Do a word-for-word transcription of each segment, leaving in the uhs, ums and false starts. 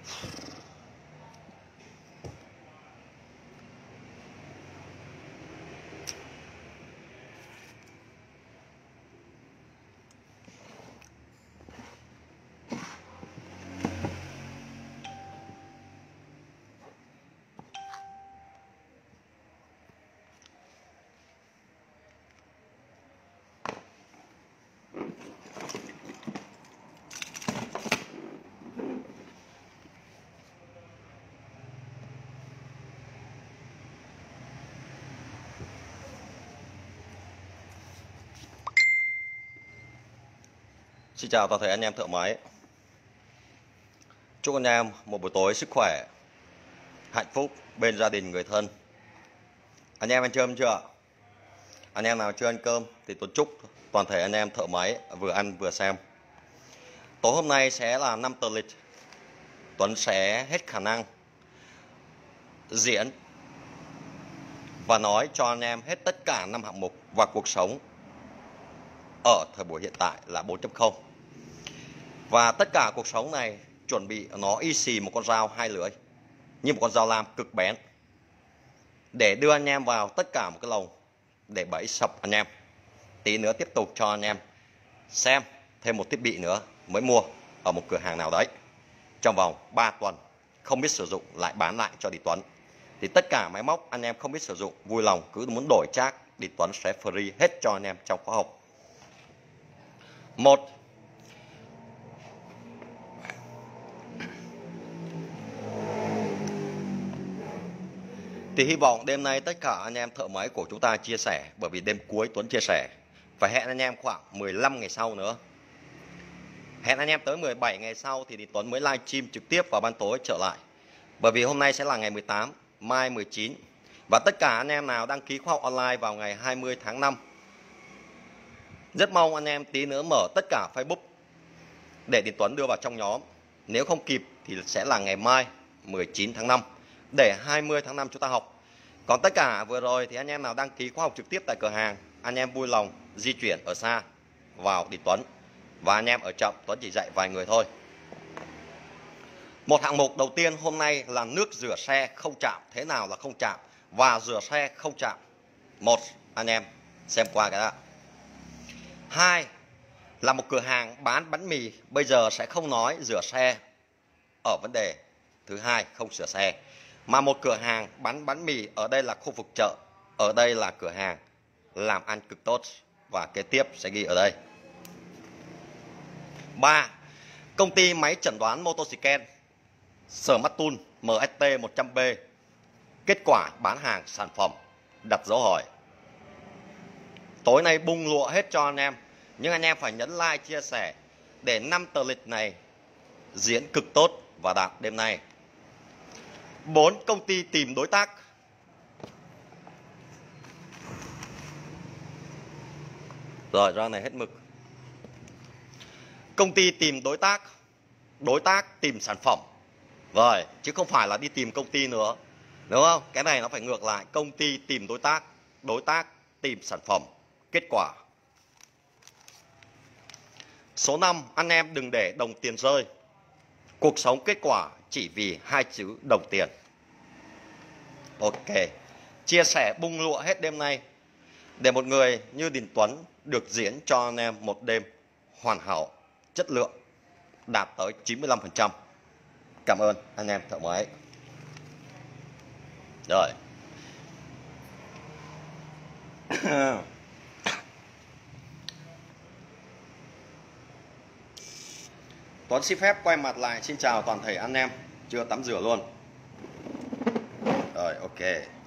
Xin chào toàn thể anh em thợ máy. Chúc anh em một buổi tối sức khỏe, hạnh phúc bên gia đình người thân. Anh em ăn cơm chưa? Anh em nào chưa ăn cơm thì tôi chúc toàn thể anh em thợ máy vừa ăn vừa xem. Tối hôm nay sẽ là năm tờ lịch. Tuấn sẽ hết khả năng diễn và nói cho anh em hết tất cả năm hạng mục và cuộc sống ở thời buổi hiện tại là bốn chấm không. Và tất cả cuộc sống này chuẩn bị nó y xì một con dao hai lưỡi, như một con dao lam cực bén, để đưa anh em vào tất cả một cái lồng để bẫy sập anh em. Tí nữa tiếp tục cho anh em xem thêm một thiết bị nữa mới mua ở một cửa hàng nào đấy, trong vòng ba tuần không biết sử dụng lại bán lại cho Đi Tuấn. Thì tất cả máy móc anh em không biết sử dụng vui lòng cứ muốn đổi trác, Đi Tuấn sẽ free hết cho anh em trong khóa học. Một, thì hy vọng đêm nay tất cả anh em thợ máy của chúng ta chia sẻ, bởi vì đêm cuối Tuấn chia sẻ. Và hẹn anh em khoảng mười lăm ngày sau nữa. Hẹn anh em tới mười bảy ngày sau thì, thì Tuấn mới livestream trực tiếp vào ban tối trở lại. Bởi vì hôm nay sẽ là ngày mười tám, mai mười chín. Và tất cả anh em nào đăng ký khóa học online vào ngày hai mươi tháng năm, rất mong anh em tí nữa mở tất cả Facebook để Đi Tuấn đưa vào trong nhóm. Nếu không kịp thì sẽ là ngày mai mười chín tháng năm, để hai mươi tháng năm chúng ta học. Còn tất cả vừa rồi thì anh em nào đăng ký khóa học trực tiếp tại cửa hàng, anh em vui lòng di chuyển ở xa vào Đi Tuấn. Và anh em ở chậm, Tuấn chỉ dạy vài người thôi. Một hạng mục đầu tiên hôm nay là nước rửa xe không chạm. Thế nào là không chạm và rửa xe không chạm? Một, anh em xem qua cái đó. Hai, là một cửa hàng bán bánh mì, bây giờ sẽ không nói rửa xe ở vấn đề thứ hai, không sửa xe, mà một cửa hàng bán bánh mì. Ở đây là khu vực chợ, ở đây là cửa hàng làm ăn cực tốt. Và kế tiếp sẽ ghi ở đây. Ba, công ty máy chẩn đoán motocycle Smart Tool M S T một trăm B. Kết quả bán hàng sản phẩm đặt dấu hỏi. Tối nay bung lụa hết cho anh em, nhưng anh em phải nhấn like chia sẻ để năm tờ lịch này diễn cực tốt và đạt đêm nay. Bốn, công ty tìm đối tác. Rồi ra này hết mực. Công ty tìm đối tác, đối tác tìm sản phẩm. Rồi, chứ không phải là đi tìm công ty nữa, đúng không? Cái này nó phải ngược lại. Công ty tìm đối tác, đối tác tìm sản phẩm. Kết quả. Số năm, anh em đừng để đồng tiền rơi. Cuộc sống kết quả chỉ vì hai chữ đồng tiền. Ok, chia sẻ bung lụa hết đêm nay, để một người như Đình Tuấn được diễn cho anh em một đêm hoàn hảo, chất lượng, đạt tới chín mươi lăm phần trăm. Cảm ơn anh em thợ máy. Rồi. Tuấn xin phép quay mặt lại xin chào toàn thể anh em chưa tắm rửa luôn. Rồi, ok.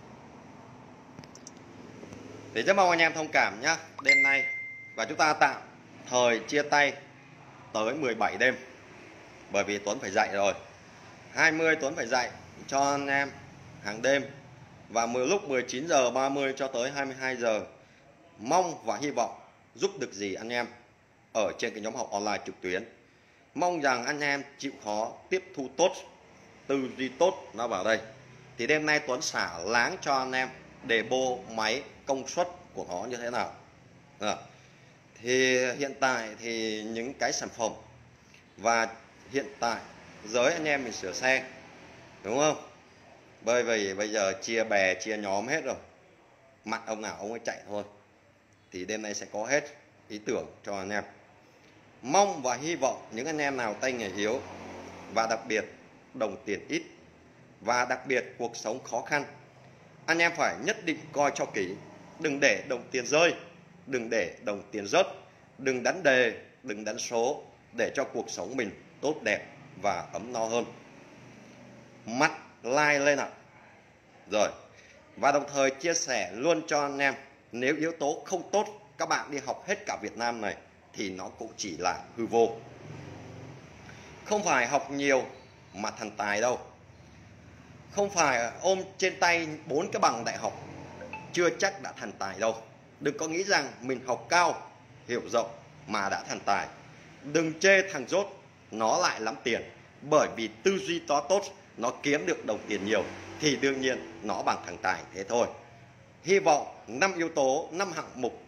Thì rất mong anh em thông cảm nhé đêm nay. Và chúng ta tạm thời chia tay tới mười bảy đêm, bởi vì Tuấn phải dạy rồi. Hai mươi Tuấn phải dạy cho anh em hàng đêm, và mười lúc mười chín giờ ba mươi cho tới hai mươi hai giờ. Mong và hy vọng giúp được gì anh em ở trên cái nhóm học online trực tuyến. Mong rằng anh em chịu khó, tiếp thu tốt, tư duy tốt nó vào đây. Thì đêm nay Tuấn xả láng cho anh em đề bô máy công suất của nó như thế nào. À, thì hiện tại thì những cái sản phẩm và hiện tại giới anh em mình sửa xe, đúng không? Bởi vì bây giờ chia bè chia nhóm hết rồi, mặt ông nào ông ấy chạy thôi. Thì đêm nay sẽ có hết ý tưởng cho anh em. Mong và hy vọng những anh em nào tay nghề yếu, và đặc biệt đồng tiền ít, và đặc biệt cuộc sống khó khăn, anh em phải nhất định coi cho kỹ. Đừng để đồng tiền rơi, đừng để đồng tiền rớt, đừng đánh đề, đừng đánh số, để cho cuộc sống mình tốt đẹp và ấm no hơn. Mắt like lên ạ. Rồi, và đồng thời chia sẻ luôn cho anh em, nếu yếu tố không tốt, các bạn đi học hết cả Việt Nam này thì nó cũng chỉ là hư vô. Không phải học nhiều mà thành tài đâu. Không phải ôm trên tay bốn cái bằng đại học chưa chắc đã thành tài đâu. Đừng có nghĩ rằng mình học cao, hiểu rộng mà đã thành tài. Đừng chê thằng dốt, nó lại lắm tiền. Bởi vì tư duy to tốt, nó kiếm được đồng tiền nhiều, thì đương nhiên nó bằng thằng tài thế thôi. Hy vọng năm yếu tố, năm hạng mục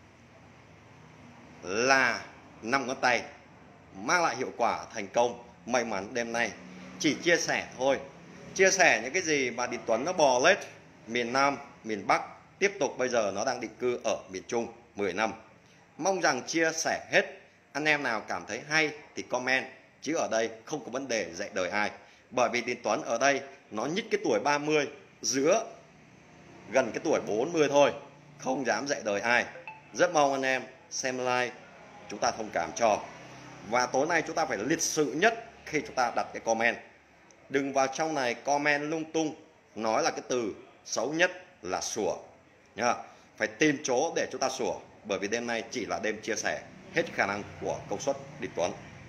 là năm ngón tay mang lại hiệu quả thành công may mắn đêm nay. Chỉ chia sẻ thôi, chia sẻ những cái gì mà Đình Tuấn nó bò lết miền Nam, miền Bắc, tiếp tục bây giờ nó đang định cư ở miền Trung mười năm. Mong rằng chia sẻ hết. Anh em nào cảm thấy hay thì comment, chứ ở đây không có vấn đề dạy đời ai. Bởi vì Đình Tuấn ở đây nó nhích cái tuổi ba mươi, giữa gần cái tuổi bốn mươi thôi, không dám dạy đời ai. Rất mong anh em xem like, chúng ta thông cảm cho. Và tối nay chúng ta phải lịch sự nhất khi chúng ta đặt cái comment. Đừng vào trong này comment lung tung, nói là cái từ xấu nhất là sủa nhá. Phải tìm chỗ để chúng ta sủa, bởi vì đêm nay chỉ là đêm chia sẻ hết khả năng của công suất Đình Tuấn.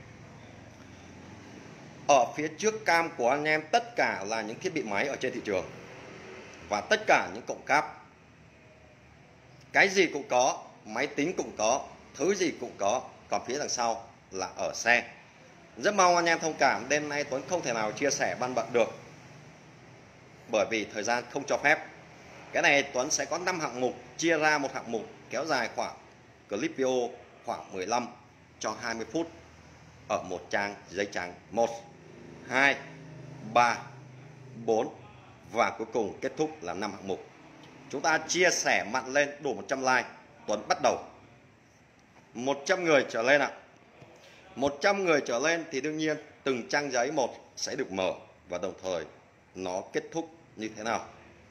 Ở phía trước cam của anh em tất cả là những thiết bị máy ở trên thị trường, và tất cả những cổng cáp, cái gì cũng có, máy tính cũng có, thứ gì cũng có. Còn phía đằng sau là ở xe. Rất mong anh em thông cảm, đêm nay Tuấn không thể nào chia sẻ ban bận được, bởi vì thời gian không cho phép. Cái này Tuấn sẽ có năm hạng mục, chia ra một hạng mục kéo dài khoảng clip video khoảng mười lăm cho hai mươi phút ở một trang giấy trắng. Một, hai, ba, bốn và cuối cùng kết thúc là năm hạng mục. Chúng ta chia sẻ mặn lên đủ một trăm like, Tuấn bắt đầu. một trăm người trở lên ạ. một trăm người trở lên thì đương nhiên từng trang giấy một sẽ được mở, và đồng thời nó kết thúc như thế nào.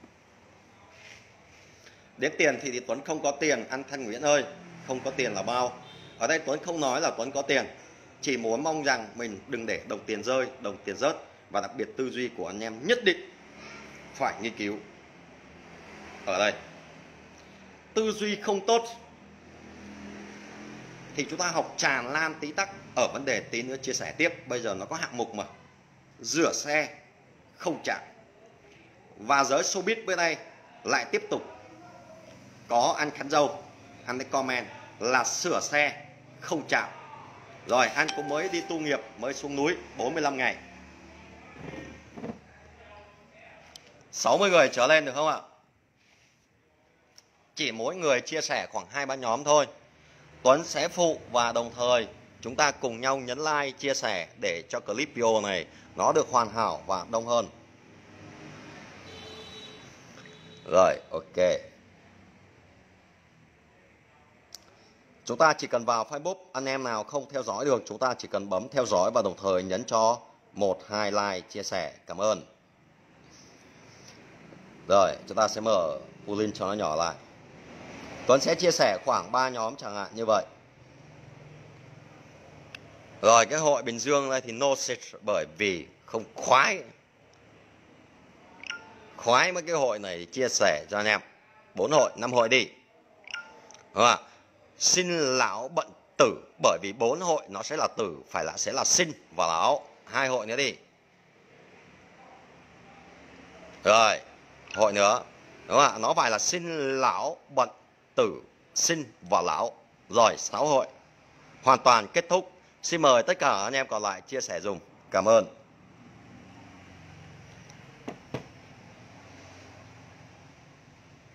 Đến tiền thì, thì Tuấn không có tiền, anh Thanh Nguyễn ơi, không có tiền là bao. Ở đây Tuấn không nói là Tuấn có tiền, chỉ muốn mong rằng mình đừng để đồng tiền rơi, đồng tiền rớt. Và đặc biệt tư duy của anh em nhất định phải nghiên cứu. Ở đây tư duy không tốt thì chúng ta học tràn lan tí tắc. Ở vấn đề tí nữa chia sẻ tiếp. Bây giờ nó có hạng mục mà rửa xe không chạm. Và giới showbiz bên đây lại tiếp tục có anh Khán Dâu, anh ấy comment là sửa xe không chạm. Rồi anh cũng mới đi tu nghiệp, mới xuống núi bốn mươi lăm ngày. sáu mươi người trở lên được không ạ? Chỉ mỗi người chia sẻ khoảng hai ba nhóm thôi. Tuấn sẽ phụ, và đồng thời chúng ta cùng nhau nhấn like, chia sẻ để cho clip video này nó được hoàn hảo và đông hơn. Rồi, ok. Chúng ta chỉ cần vào Facebook, anh em nào không theo dõi được, chúng ta chỉ cần bấm theo dõi và đồng thời nhấn cho một, hai like, chia sẻ. Cảm ơn. Rồi, chúng ta sẽ mở full link cho nó nhỏ lại. Tuấn sẽ chia sẻ khoảng ba nhóm chẳng hạn như vậy. Rồi, cái hội Bình Dương này thì no shit, bởi vì không khoái. Khoái mấy cái hội này chia sẻ cho anh em. Bốn hội, năm hội đi. Đúng không ạ? Xin lão bận tử, bởi vì bốn hội nó sẽ là tử, phải là sẽ là xin và lão. Hai hội nữa đi. Rồi, hội nữa. Đúng không ạ? Nó phải là xin lão bận tử, xin và lão. Rồi, sáu hội. Hoàn toàn kết thúc. Xin mời tất cả anh em còn lại chia sẻ dùm. Cảm ơn.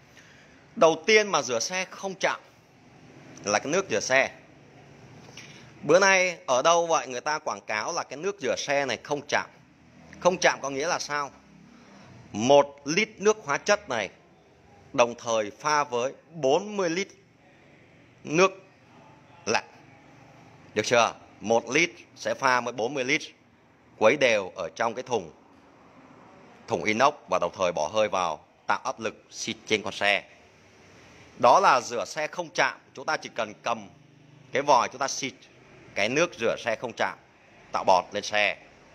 Đầu tiên mà rửa xe không chạm là cái nước rửa xe. Bữa nay ở đâu vậy người ta quảng cáo là cái nước rửa xe này không chạm. Không chạm có nghĩa là sao? Một lít nước hóa chất này đồng thời pha với bốn mươi lít nước lạnh. Được chưa? Một lít sẽ pha với bốn mươi lít, quấy đều ở trong cái thùng thùng inox và đồng thời bỏ hơi vào, tạo áp lực xịt trên con xe. Đó là rửa xe không chạm. Chúng ta chỉ cần cầm cái vòi chúng ta xịt cái nước rửa xe không chạm, tạo bọt lên xe.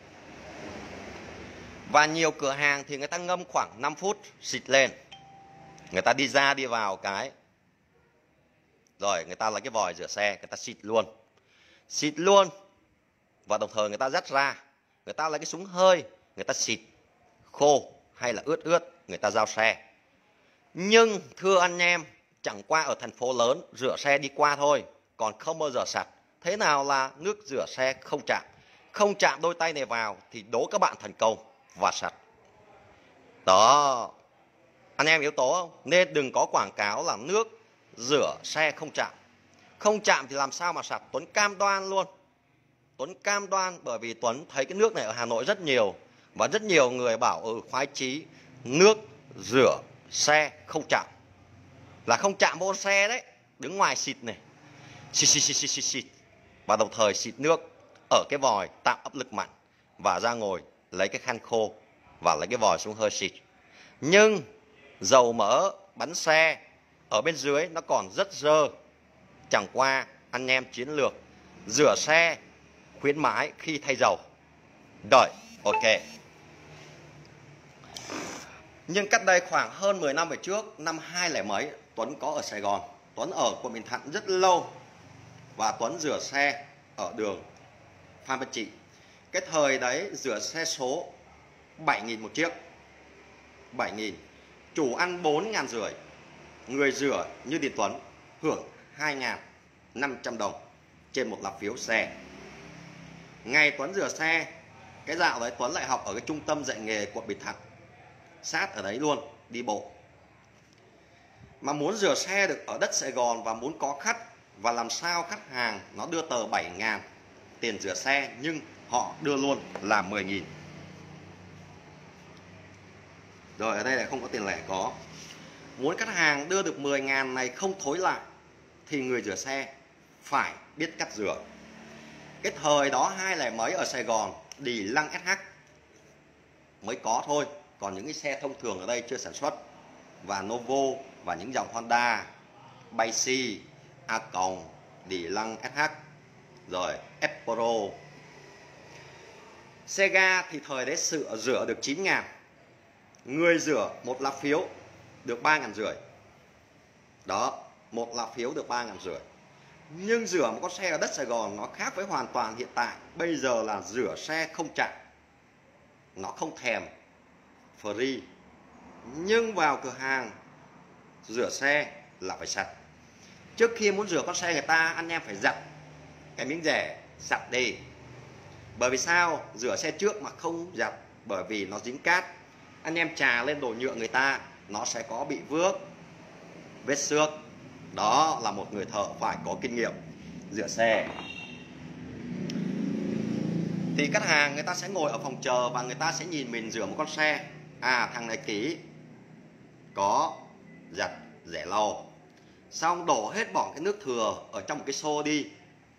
Và nhiều cửa hàng thì người ta ngâm khoảng năm phút xịt lên. Người ta đi ra đi vào cái, rồi người ta lấy cái vòi rửa xe, người ta xịt luôn. Xịt luôn. Và đồng thời người ta dắt ra, người ta lấy cái súng hơi, người ta xịt khô hay là ướt ướt, người ta giao xe. Nhưng thưa anh em, chẳng qua ở thành phố lớn rửa xe đi qua thôi, còn không bao giờ sạch. Thế nào là nước rửa xe không chạm? Không chạm đôi tay này vào thì đố các bạn thành công và sạch. Đó, anh em yếu tố không? Nên đừng có quảng cáo là nước rửa xe không chạm. Không chạm thì làm sao mà sạch? Tuấn cam đoan luôn. Tuấn cam đoan, bởi vì Tuấn thấy cái nước này ở Hà Nội rất nhiều. Và rất nhiều người bảo ừ khoái chí nước rửa xe không chạm. Là không chạm vô xe đấy. Đứng ngoài xịt này, xịt xịt xịt xịt xịt xịt. Và đồng thời xịt nước ở cái vòi tạo áp lực mạnh. Và ra ngồi lấy cái khăn khô và lấy cái vòi xuống hơi xịt. Nhưng dầu mỡ bánh xe ở bên dưới nó còn rất dơ. Chẳng qua anh em chiến lược rửa xe khuyến mãi khi thay dầu. Rồi, ok. Nhưng cách đây khoảng hơn mười năm về trước, năm hai lẻ mấy, Tuấn có ở Sài Gòn. Tuấn ở quận Bình Thạnh rất lâu. Và Tuấn rửa xe ở đường Phan Văn Trị. Cái thời đấy rửa xe số bảy nghìn một chiếc. bảy nghìn. Chủ ăn bốn ngàn rưỡi. Người rửa như Điền Tuấn hưởng hai nghìn năm trăm đồng trên một lá phiếu xe. Ngày Tuấn rửa xe, cái dạo đấy Tuấn lại học ở cái trung tâm dạy nghề quận Bình Thạnh, sát ở đấy luôn, đi bộ. Mà muốn rửa xe được ở đất Sài Gòn và muốn có khách, và làm sao khách hàng nó đưa tờ bảy nghìn tiền rửa xe, nhưng họ đưa luôn là mười nghìn. Rồi ở đây lại không có tiền lẻ có. Muốn khách hàng đưa được mười nghìn này không thối lại thì người rửa xe phải biết cách rửa. Cái thời đó hai lẻ mấy ở Sài Gòn Đi Lăng ét hát mới có thôi. Còn những cái xe thông thường ở đây chưa sản xuất. Và Novo và những dòng Honda, Baysi, A Còng, Đi Lăng ét hát, rồi F-Pro. Xe ga thì thời đấy sự rửa được chín nghìn. Người rửa một lá phiếu được ba nghìn rưỡi. Đó, một lá phiếu được ba nghìn rưỡi. Nhưng rửa một con xe ở đất Sài Gòn nó khác với hoàn toàn hiện tại. Bây giờ là rửa xe không chạm. Nó không thèm free. Nhưng vào cửa hàng rửa xe là phải sạch. Trước khi muốn rửa con xe người ta, anh em phải giặt cái miếng rẻ sạch đi. Bởi vì sao? Rửa xe trước mà không giặt, bởi vì nó dính cát. Anh em chà lên đồ nhựa người ta, nó sẽ có bị vước, vết xước. Đó là một người thợ phải có kinh nghiệm rửa xe. Thì khách hàng người ta sẽ ngồi ở phòng chờ và người ta sẽ nhìn mình rửa một con xe. À, thằng này kỹ, có giặt rẻ lau. Xong đổ hết bỏ cái nước thừa ở trong một cái xô đi.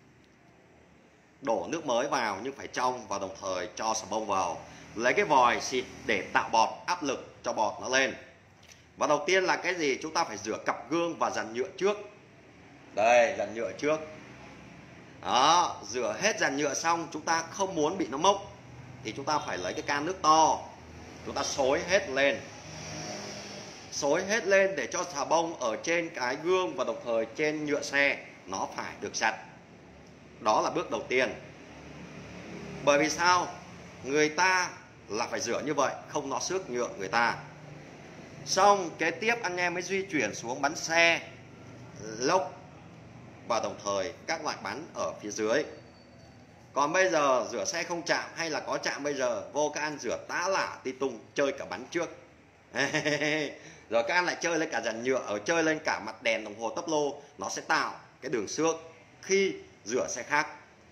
Đổ nước mới vào nhưng phải trong, và đồng thời cho xà bông vào. Lấy cái vòi xịt để tạo bọt, áp lực cho bọt nó lên. Và đầu tiên là cái gì? Chúng ta phải rửa cặp gương và dàn nhựa trước. Đây, dàn nhựa trước. Đó, rửa hết dàn nhựa xong, chúng ta không muốn bị nó mốc thì chúng ta phải lấy cái can nước to. Chúng ta xối hết lên. Xối hết lên để cho xà bông ở trên cái gương và đồng thời trên nhựa xe nó phải được sạch. Đó là bước đầu tiên. Bởi vì sao? Người ta là phải rửa như vậy, không nó xước nhựa người ta. Xong kế tiếp anh em mới di chuyển xuống bánh xe, lốc và đồng thời các loại bánh ở phía dưới. Còn bây giờ rửa xe không chạm hay là có chạm, bây giờ vô các anh rửa tá lả ti tung, chơi cả bánh trước. Rồi các anh lại chơi lên cả dàn nhựa, ở chơi lên cả mặt đèn đồng hồ tấp lô, nó sẽ tạo cái đường xước khi rửa xe khác.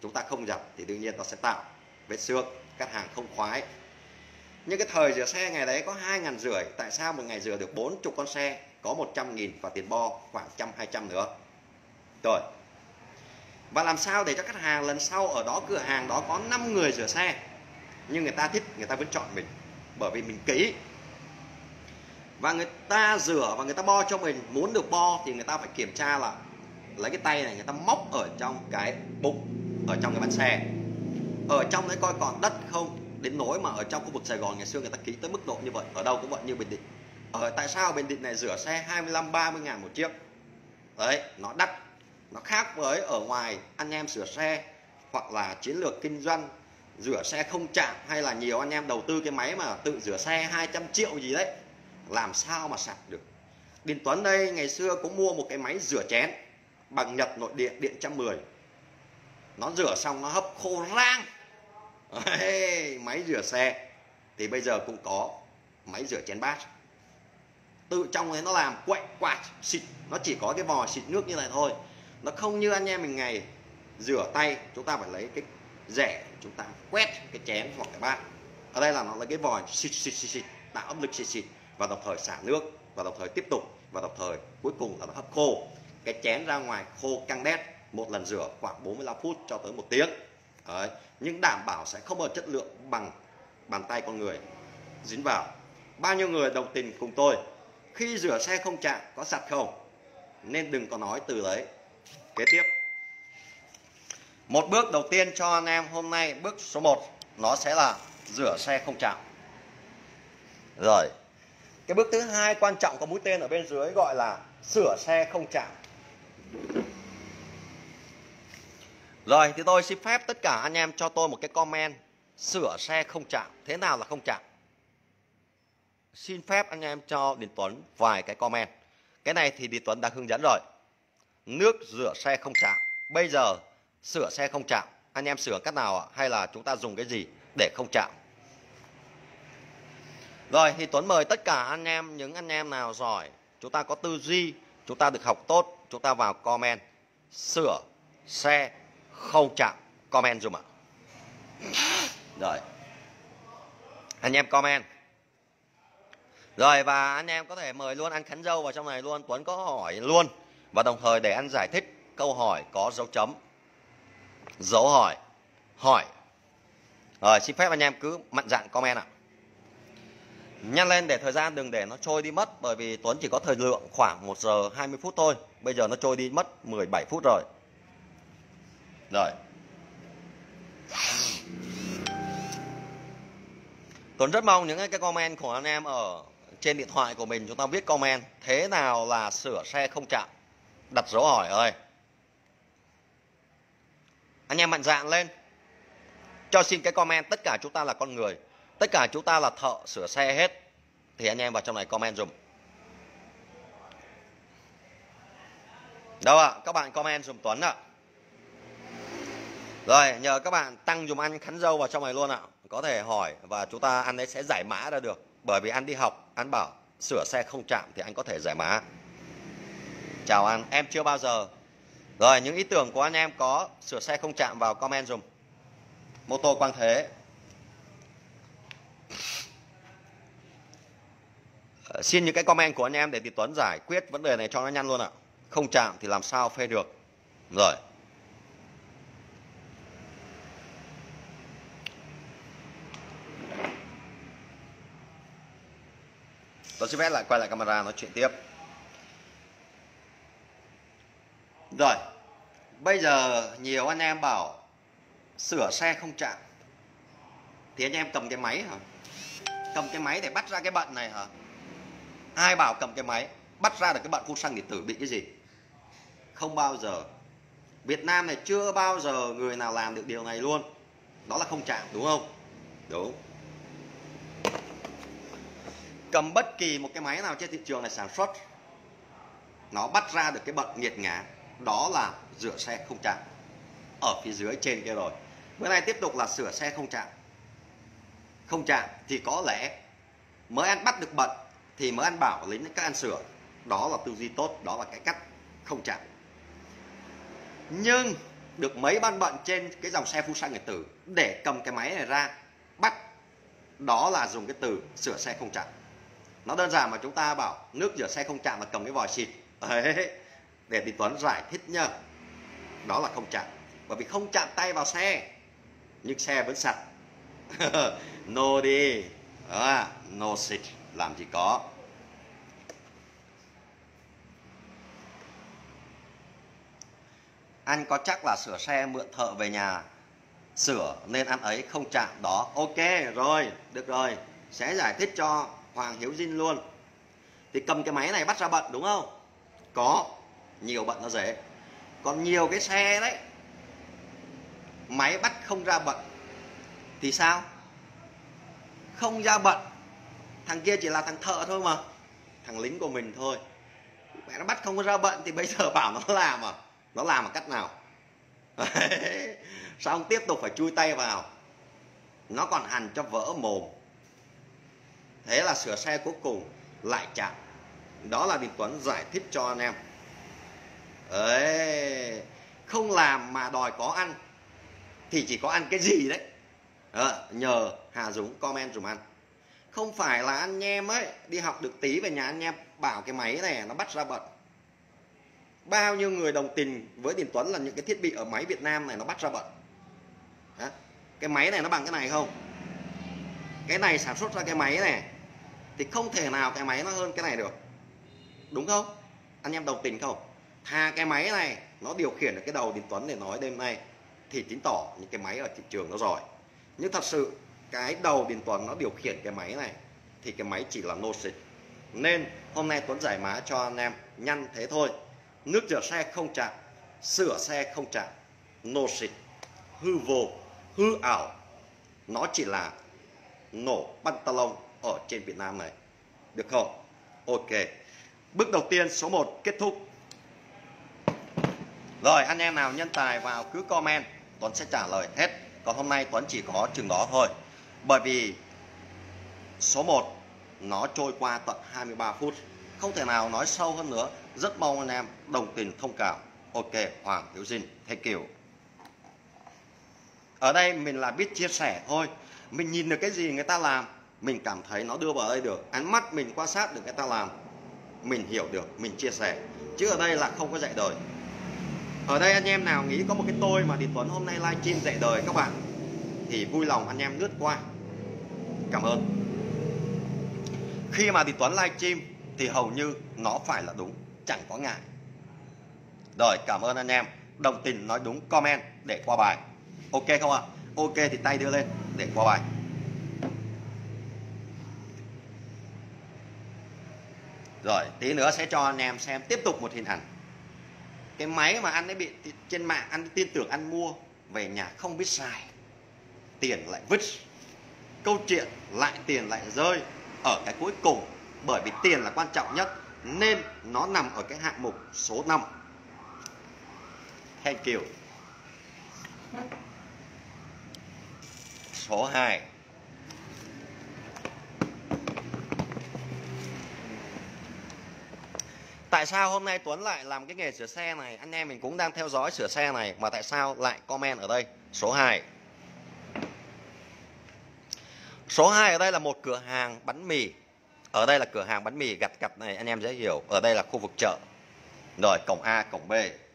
chúng ta không giặt thì đương nhiên nó sẽ tạo vết xước, khách hàng không khoái. Nhưng cái thời rửa xe ngày đấy có hai ngàn rưỡi, tại sao một ngày rửa được bốn mươi con xe, có một trăm nghìn và tiền bo khoảng trăm hai trăm nữa. Rồi. Và làm sao để cho khách hàng lần sau ở đó cửa hàng đó có năm người rửa xe, nhưng người ta thích, người ta vẫn chọn mình bởi vì mình kỹ. Và người ta rửa và người ta bo cho mình, muốn được bo thì người ta phải kiểm tra là lấy cái tay này người ta móc ở trong cái bụng, ở trong cái bánh xe, ở trong đấy coi còn đất không, đến nỗi mà ở trong khu vực Sài Gòn ngày xưa người ta ký tới mức độ như vậy, ở đâu cũng vậy như Bình Định. Ở tại sao Bình Định này rửa xe hai mươi lăm ba mươi ngàn một chiếc, đấy nó đắt, nó khác với ở ngoài anh em sửa xe hoặc là chiến lược kinh doanh rửa xe không chạm, hay là nhiều anh em đầu tư cái máy mà tự rửa xe hai trăm triệu gì đấy, làm sao mà sạch được. Điền Tuấn đây ngày xưa cũng mua một cái máy rửa chén bằng Nhật nội địa, điện một trăm mười, nó rửa xong nó hấp khô rang. Hey, máy rửa xe thì bây giờ cũng có máy rửa chén bát, tự trong đấy nó làm quậy quạt xịt, nó chỉ có cái vòi xịt nước như này thôi, nó không như anh em mình ngày rửa tay chúng ta phải lấy cái rẻ chúng ta quét cái chén hoặc cái bát. Ở đây là nó lấy cái vòi xịt xịt xịt xịt, tạo áp lực xịt xịt và đồng thời xả nước, và đồng thời tiếp tục, và đồng thời cuối cùng là nó hấp khô cái chén ra ngoài khô căng đét. Một lần rửa khoảng bốn mươi lăm phút cho tới một tiếng. Đấy. Nhưng đảm bảo sẽ không có chất lượng bằng bàn tay con người dính vào. Bao nhiêu người đồng tình cùng tôi, khi rửa xe không chạm có sạch không, nên đừng có nói từ đấy. Kế tiếp, một bước đầu tiên cho anh em hôm nay, bước số một nó sẽ là rửa xe không chạm. Rồi, cái bước thứ hai quan trọng có mũi tên ở bên dưới gọi là sửa xe không chạm. Rồi thì tôi xin phép tất cả anh em cho tôi một cái comment sửa xe không chạm, thế nào là không chạm? Xin phép anh em cho Điền Tuấn vài cái comment. Cái này thì Điền Tuấn đã hướng dẫn rồi. Nước rửa xe không chạm. Bây giờ sửa xe không chạm, anh em sửa cách nào ạ? Hay là chúng ta dùng cái gì để không chạm? Rồi thì Tuấn mời tất cả anh em, những anh em nào giỏi, chúng ta có tư duy, chúng ta được học tốt, chúng ta vào comment sửa xe không chạm, comment dùm ạ. Rồi, anh em comment. Rồi và anh em có thể mời luôn anh Khánh Dâu vào trong này luôn, Tuấn có hỏi luôn, và đồng thời để anh giải thích câu hỏi có dấu chấm, dấu hỏi, hỏi. Rồi xin phép anh em cứ mạnh dạn comment ạ. Nhanh lên để thời gian đừng để nó trôi đi mất, bởi vì Tuấn chỉ có thời lượng khoảng một giờ hai mươi phút thôi, bây giờ nó trôi đi mất mười bảy phút rồi. Rồi. Tuấn rất mong những cái comment của anh em ở trên điện thoại của mình, chúng ta viết comment thế nào là sửa xe không chạm, đặt dấu hỏi ơi. Anh em mạnh dạn lên, cho xin cái comment. Tất cả chúng ta là con người, tất cả chúng ta là thợ sửa xe hết, thì anh em vào trong này comment dùm. Đâu ạ? À? Các bạn comment dùm Tuấn ạ. À. Rồi nhờ các bạn tăng dùm anh Khánh Dâu vào trong này luôn ạ. À. Có thể hỏi và chúng ta anh ấy sẽ giải mã ra được. Bởi vì anh đi học, anh bảo sửa xe không chạm thì anh có thể giải mã. Chào anh, em chưa bao giờ. Rồi những ý tưởng của anh em có sửa xe không chạm vào comment dùm. Mô tô Quang Thế. Xin những cái comment của anh em để thì Tuấn giải quyết vấn đề này cho nó nhanh luôn ạ. À. Không chạm thì làm sao phê được. Rồi. Tôi xin phép lại quay lại camera nói chuyện tiếp. Rồi. Bây giờ nhiều anh em bảo sửa xe không chạm, thì anh em cầm cái máy hả? Cầm cái máy để bắt ra cái bận này hả? Ai bảo cầm cái máy bắt ra được cái bận phun xăng điện tử bị cái gì? Không bao giờ. Việt Nam này chưa bao giờ người nào làm được điều này luôn. Đó là không chạm, đúng không? Đúng. Cầm bất kỳ một cái máy nào trên thị trường này sản xuất, nó bắt ra được cái bận nghiệt ngã, đó là rửa xe không chạm. Ở phía dưới trên kia rồi. Bữa nay tiếp tục là sửa xe không chạm. Không chạm thì có lẽ mới ăn bắt được bận thì mới ăn bảo lính các ăn sửa. Đó là tư duy tốt, đó là cái cách không chạm. Nhưng được mấy ban bận trên cái dòng xe Full Xanh điện tử để cầm cái máy này ra bắt, đó là dùng cái từ sửa xe không chạm. Nó đơn giản mà chúng ta bảo nước rửa xe không chạm là cầm cái vòi xịt. Đấy, để thì Tuấn giải thích nhá. Đó là không chạm. Bởi vì không chạm tay vào xe nhưng xe vẫn sạch. No đi. À, no shit. Làm gì có. Anh có chắc là sửa xe mượn thợ về nhà sửa nên anh ấy không chạm đó. Ok rồi, được rồi. Sẽ giải thích cho Hoàng Hiếu Dinh luôn. Thì cầm cái máy này bắt ra bận đúng không? Có. Nhiều bận nó dễ. Còn nhiều cái xe đấy, máy bắt không ra bận thì sao? Không ra bận, thằng kia chỉ là thằng thợ thôi mà, thằng lính của mình thôi. Mẹ nó bắt không có ra bận thì bây giờ bảo nó làm à? Nó làm bằng cách nào? Xong tiếp tục phải chui tay vào, nó còn hành cho vỡ mồm. Thế là sửa xe cuối cùng lại chạm. Đó là Đình Tuấn giải thích cho anh em. Đấy, không làm mà đòi có ăn thì chỉ có ăn cái gì đấy. À, nhờ Hà Dũng comment dùm ăn. Không phải là anh em ấy đi học được tí về nhà anh em bảo cái máy này nó bắt ra bận. Bao nhiêu người đồng tình với Đình Tuấn là những cái thiết bị ở máy Việt Nam này nó bắt ra bận. Đó. Cái máy này nó bằng cái này không? Cái này sản xuất ra cái máy này thì không thể nào cái máy nó hơn cái này được, đúng không? Anh em đồng tình không? Thà cái máy này nó điều khiển được cái đầu Đình Tuấn để nói đêm nay thì chứng tỏ những cái máy ở thị trường nó giỏi. Nhưng thật sự cái đầu Đình Tuấn nó điều khiển cái máy này thì cái máy chỉ là no shit. Nên hôm nay Tuấn giải mã cho anh em nhăn thế thôi. Nước rửa xe không chạm, sửa xe không chạm, no shit, hư vô, hư ảo. Nó chỉ là nổ pantalon ở trên Việt Nam này. Được không? Ok. Bước đầu tiên số một kết thúc. Rồi anh em nào nhân tài vào cứ comment, Tuấn sẽ trả lời hết. Còn hôm nay Tuấn chỉ có chừng đó thôi. Bởi vì số một nó trôi qua tận hai mươi ba phút, không thể nào nói sâu hơn nữa. Rất mong anh em đồng tình thông cảm. Ok, Hoàng Hiếu Dinh, thank you. Ở đây mình là biết chia sẻ thôi. Mình nhìn được cái gì người ta làm, mình cảm thấy nó đưa vào đây được. Ánh mắt mình quan sát được người ta làm, mình hiểu được, mình chia sẻ. Chứ ở đây là không có dạy đời. Ở đây anh em nào nghĩ có một cái tôi mà Đình Tuấn hôm nay livestream dạy đời các bạn thì vui lòng anh em lướt qua. Cảm ơn. Khi mà Đình Tuấn livestream thì hầu như nó phải là đúng, chẳng có ngại. Rồi, cảm ơn anh em đồng tình nói đúng comment để qua bài. Ok không ạ? Ok thì tay đưa lên để qua bài. Rồi, tí nữa sẽ cho anh em xem tiếp tục một hình ảnh. Cái máy mà anh ấy bị trên mạng anh tin tưởng anh mua về nhà không biết xài, tiền lại vứt, câu chuyện lại tiền lại rơi ở cái cuối cùng. Bởi vì tiền là quan trọng nhất nên nó nằm ở cái hạng mục số năm. Thank you. Số hai. Tại sao hôm nay Tuấn lại làm cái nghề sửa xe này? Anh em mình cũng đang theo dõi sửa xe này mà tại sao lại comment ở đây? Số hai. Số hai ở đây là một cửa hàng bánh mì. Ở đây là cửa hàng bánh mì gặt gặt này anh em dễ hiểu. Ở đây là khu vực chợ. Rồi cổng A, cổng B.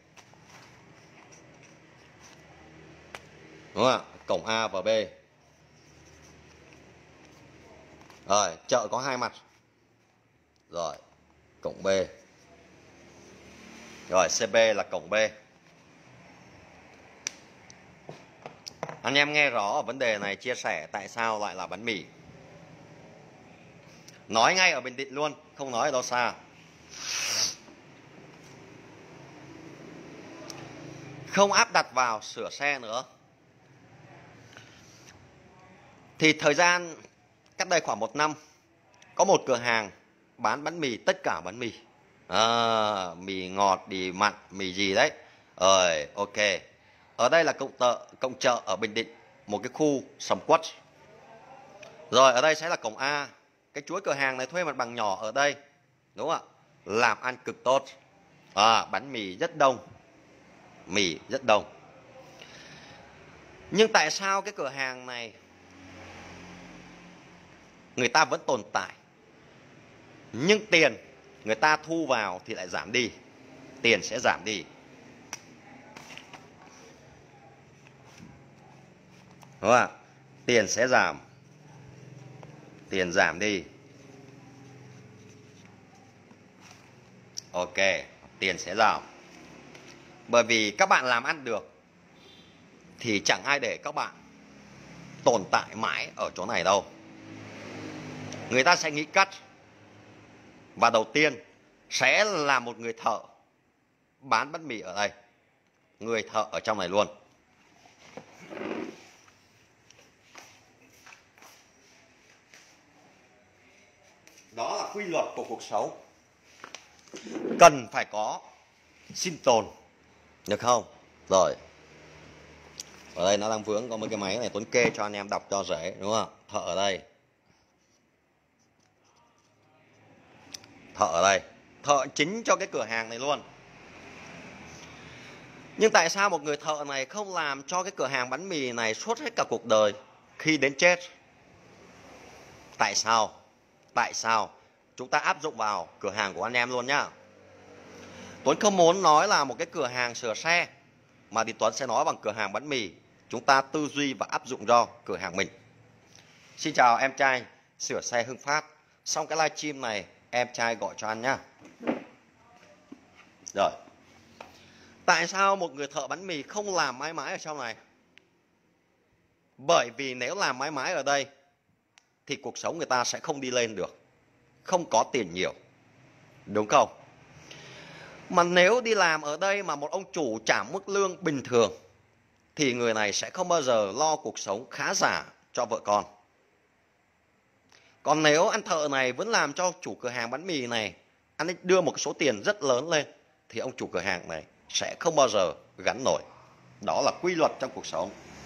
Đúng không ạ? Cổng A và B. Rồi, chợ có hai mặt. Rồi, cổng B. Rồi, xê bê là cổng B. Anh em nghe rõ ở vấn đề này, chia sẻ tại sao lại là bánh mì. Nói ngay ở Bình Định luôn, không nói ở đâu xa. Không áp đặt vào sửa xe nữa. Thì thời gian cách đây khoảng một năm, có một cửa hàng bán bánh mì, tất cả bánh mì. À, mì ngọt, mì mặn, mì gì đấy. Rồi, ok. Ở đây là cộng, tợ, cộng chợ ở Bình Định, một cái khu sầm quất. Rồi, ở đây sẽ là cổng A. Cái chuỗi cửa hàng này thuê mặt bằng nhỏ ở đây. Đúng không ạ? Làm ăn cực tốt. À, bánh mì rất đông. Mì rất đông. Nhưng tại sao cái cửa hàng này người ta vẫn tồn tại, nhưng tiền người ta thu vào thì lại giảm đi, tiền sẽ giảm đi. Đúng không ạ? Tiền sẽ giảm, tiền giảm đi. Ok, tiền sẽ giảm. Bởi vì các bạn làm ăn được thì chẳng ai để các bạn tồn tại mãi ở chỗ này đâu. Người ta sẽ nghĩ cách. Và đầu tiên sẽ là một người thợ bán bánh mì ở đây. Người thợ ở trong này luôn. Đó là quy luật của cuộc sống. Cần phải có sinh tồn. Được không? Rồi. Ở đây nó đang vướng có mấy cái máy này, Tuấn kê cho anh em đọc cho dễ, đúng không? Thợ ở đây. Thợ ở đây. Thợ chính cho cái cửa hàng này luôn. Nhưng tại sao một người thợ này không làm cho cái cửa hàng bánh mì này suốt hết cả cuộc đời khi đến chết? Tại sao? Tại sao? Chúng ta áp dụng vào cửa hàng của anh em luôn nhá. Tuấn không muốn nói là một cái cửa hàng sửa xe, mà thì Tuấn sẽ nói bằng cửa hàng bánh mì. Chúng ta tư duy và áp dụng cho cửa hàng mình. Xin chào em trai sửa xe Hưng Phát. Xong cái livestream này em trai gọi cho anh nhá. Rồi. Tại sao một người thợ bánh mì không làm mãi mãi ở trong này? Bởi vì nếu làm mãi mãi ở đây thì cuộc sống người ta sẽ không đi lên được, không có tiền nhiều, đúng không? Mà nếu đi làm ở đây mà một ông chủ trả mức lương bình thường thì người này sẽ không bao giờ lo cuộc sống khá giả cho vợ con. Còn nếu anh thợ này vẫn làm cho chủ cửa hàng bánh mì này, anh ấy đưa một số tiền rất lớn lên, thì ông chủ cửa hàng này sẽ không bao giờ gắn nổi. Đó là quy luật trong cuộc sống.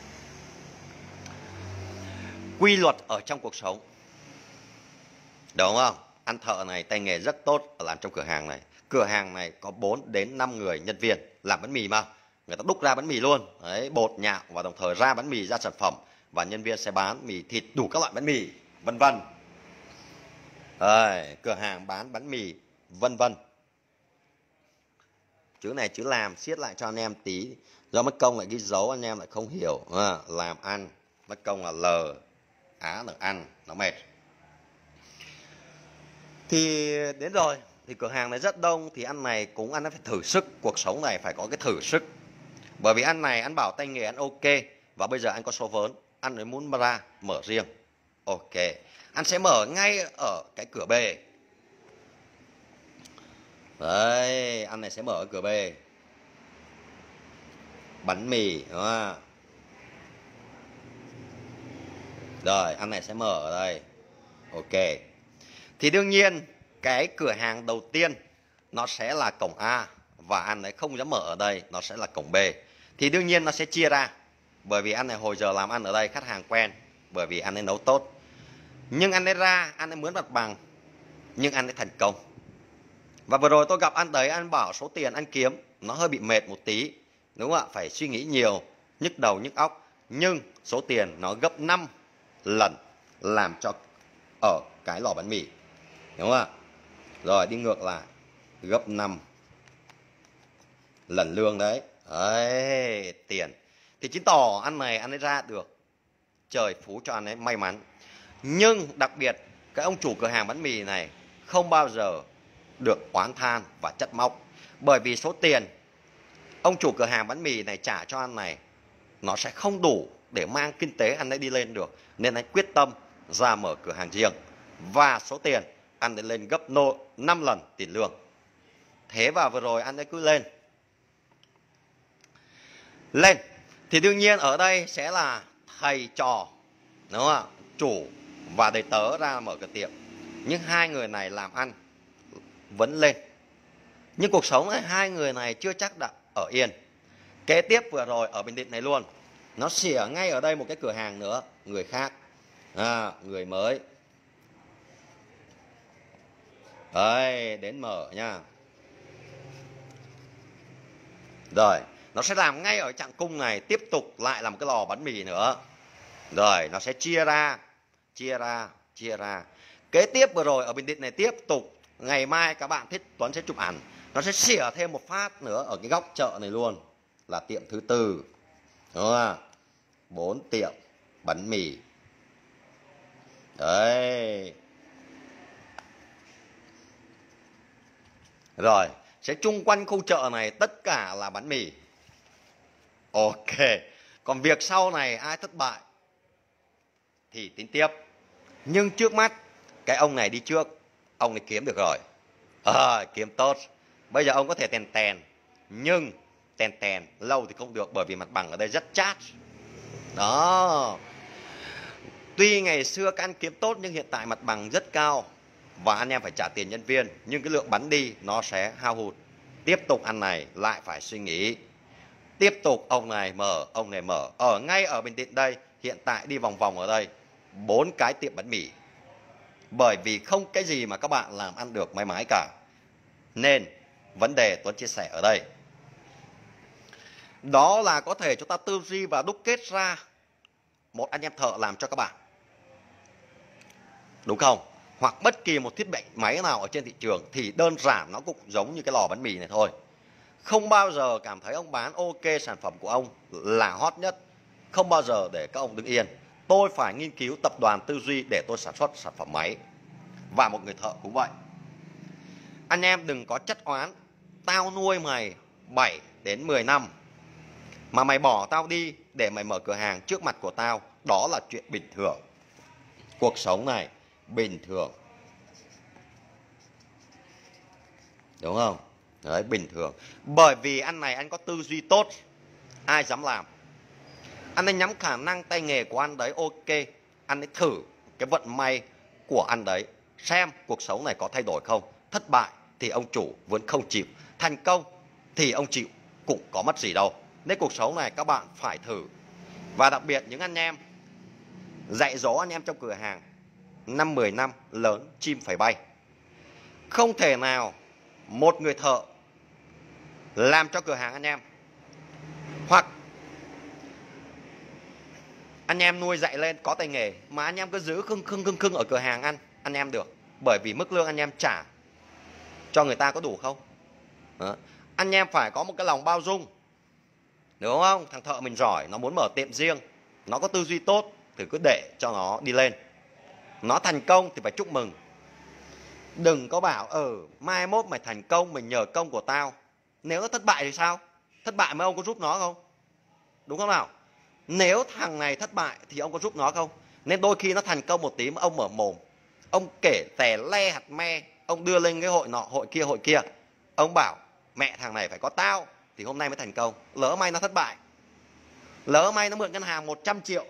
Quy luật ở trong cuộc sống. Đúng không? Anh thợ này tay nghề rất tốt ở làm trong cửa hàng này. Cửa hàng này có bốn đến năm người nhân viên làm bánh mì mà. Người ta đúc ra bánh mì luôn. Đấy, bột nhạo và đồng thời ra bánh mì ra sản phẩm. Và nhân viên sẽ bán mì thịt, đủ các loại bánh mì, vân vân. Đấy, cửa hàng bán bánh mì, vân vân. Chữ này chữ làm siết lại cho anh em tí. Do mất công lại ghi dấu anh em lại không hiểu. À, làm ăn, mất công là L, Á là ăn, nó mệt. Thì đến rồi, thì cửa hàng này rất đông, thì anh này cũng anh phải thử sức. Cuộc sống này phải có cái thử sức. Bởi vì anh này anh bảo tay nghề anh ok, và bây giờ anh có số vốn, anh ấy muốn ra mở riêng. Ok, anh sẽ mở ngay ở cái cửa B. Đấy, anh này sẽ mở ở cửa B. Bánh mì, đúng không? Rồi, anh này sẽ mở ở đây. Ok. Thì đương nhiên, cái cửa hàng đầu tiên nó sẽ là cổng A, và anh ấy không dám mở ở đây, nó sẽ là cổng B. Thì đương nhiên nó sẽ chia ra. Bởi vì anh này hồi giờ làm ăn ở đây, khách hàng quen, bởi vì anh ấy nấu tốt. Nhưng anh ấy ra, anh ấy mướn mặt bằng, nhưng anh ấy thành công. Và vừa rồi tôi gặp anh đấy, anh bảo số tiền anh kiếm nó hơi bị mệt một tí, đúng không ạ? Phải suy nghĩ nhiều, nhức đầu nhức óc. Nhưng số tiền nó gấp năm lần làm cho ở cái lò bánh mì, đúng không ạ? Rồi đi ngược lại, gấp năm lần lương đấy. Đấy, tiền. Thì chứng tỏ anh này anh ấy ra được, trời phú cho anh ấy may mắn. Nhưng đặc biệt cái ông chủ cửa hàng bánh mì này không bao giờ được oán than và trách móc. Bởi vì số tiền ông chủ cửa hàng bánh mì này trả cho anh này nó sẽ không đủ để mang kinh tế anh ấy đi lên được. Nên anh quyết tâm ra mở cửa hàng riêng. Và số tiền anh ấy lên gấp năm lần tiền lương. Thế và vừa rồi anh ấy cứ lên. Lên. Thì đương nhiên ở đây sẽ là thầy trò, đúng không ạ? Chủ và đầy tớ ra mở cửa tiệm. Nhưng hai người này làm ăn vẫn lên. Nhưng cuộc sống này, hai người này chưa chắc đã ở yên. Kế tiếp vừa rồi ở Bình Định này luôn, nó xỉa ngay ở đây một cái cửa hàng nữa, người khác, à, người mới. Đấy, đến mở nha. Rồi, Nó sẽ làm ngay ở chặng cung này, tiếp tục lại làm cái lò bánh mì nữa. Rồi nó sẽ chia ra, chia ra, chia ra. Kế tiếp vừa rồi ở Bình Định này tiếp tục, ngày mai các bạn thích Tuấn sẽ chụp ảnh. Nó sẽ xỉa thêm một phát nữa ở cái góc chợ này luôn, là tiệm thứ tư. Đúng không? Bốn tiệm bánh mì. Đấy. Rồi, sẽ chung quanh khu chợ này tất cả là bánh mì. Ok. Còn việc sau này ai thất bại thì tính tiếp. Nhưng trước mắt cái ông này đi trước, ông này kiếm được rồi. À, kiếm tốt. Bây giờ ông có thể tèn tèn, nhưng tèn tèn lâu thì không được, bởi vì mặt bằng ở đây rất chát. Đó. Tuy ngày xưa các anh kiếm tốt nhưng hiện tại mặt bằng rất cao và anh em phải trả tiền nhân viên, nhưng cái lượng bắn đi nó sẽ hao hụt. Tiếp tục ăn này lại phải suy nghĩ. Tiếp tục ông này mở, ông này mở. Ở ngay ở Bình Định đây, hiện tại đi vòng vòng ở đây, bốn cái tiệm bánh mì. Bởi vì không cái gì mà các bạn làm ăn được mãi mãi cả. Nên vấn đề Tuấn chia sẻ ở đây, đó là có thể chúng ta tư duy và đúc kết ra một anh em thợ làm cho các bạn, đúng không? Hoặc bất kỳ một thiết bị máy nào ở trên thị trường thì đơn giản nó cũng giống như cái lò bánh mì này thôi. Không bao giờ cảm thấy ông bán ok, sản phẩm của ông là hot nhất. Không bao giờ để các ông đứng yên. Tôi phải nghiên cứu tập đoàn tư duy để tôi sản xuất sản phẩm máy. Và một người thợ cũng vậy. Anh em đừng có chất oán. Tao nuôi mày bảy đến mười năm mà mày bỏ tao đi để mày mở cửa hàng trước mặt của tao, đó là chuyện bình thường. Cuộc sống này bình thường, đúng không? Đấy, bình thường. Bởi vì anh này anh có tư duy tốt, ai dám làm. Anh ấy nhắm khả năng tay nghề của anh đấy ok, anh ấy thử cái vận may của anh đấy, xem cuộc sống này có thay đổi không. Thất bại thì ông chủ vẫn không chịu, thành công thì ông chịu, cũng có mất gì đâu. Nên cuộc sống này các bạn phải thử. Và đặc biệt những anh em dạy dỗ anh em trong cửa hàng, năm mười năm lớn chim phải bay. Không thể nào một người thợ làm cho cửa hàng anh em, hoặc anh em nuôi dạy lên có tay nghề mà anh em cứ giữ khưng khưng khưng khưng ở cửa hàng ăn anh em được. Bởi vì mức lương anh em trả cho người ta có đủ không? Đó. Anh em phải có một cái lòng bao dung, đúng không? Thằng thợ mình giỏi, nó muốn mở tiệm riêng, nó có tư duy tốt thì cứ để cho nó đi lên. Nó thành công thì phải chúc mừng. Đừng có bảo ừ mai mốt mày thành công mình nhờ công của tao. Nếu nó thất bại thì sao? Thất bại mấy ông có giúp nó không? Đúng không nào? Nếu thằng này thất bại thì ông có giúp nó không? Nên đôi khi nó thành công một tí mà ông mở mồm, ông kể tè le hạt me, ông đưa lên cái hội nọ hội kia hội kia, ông bảo mẹ thằng này phải có tao thì hôm nay mới thành công. Lỡ may nó thất bại, lỡ may nó mượn ngân hàng một trăm triệu,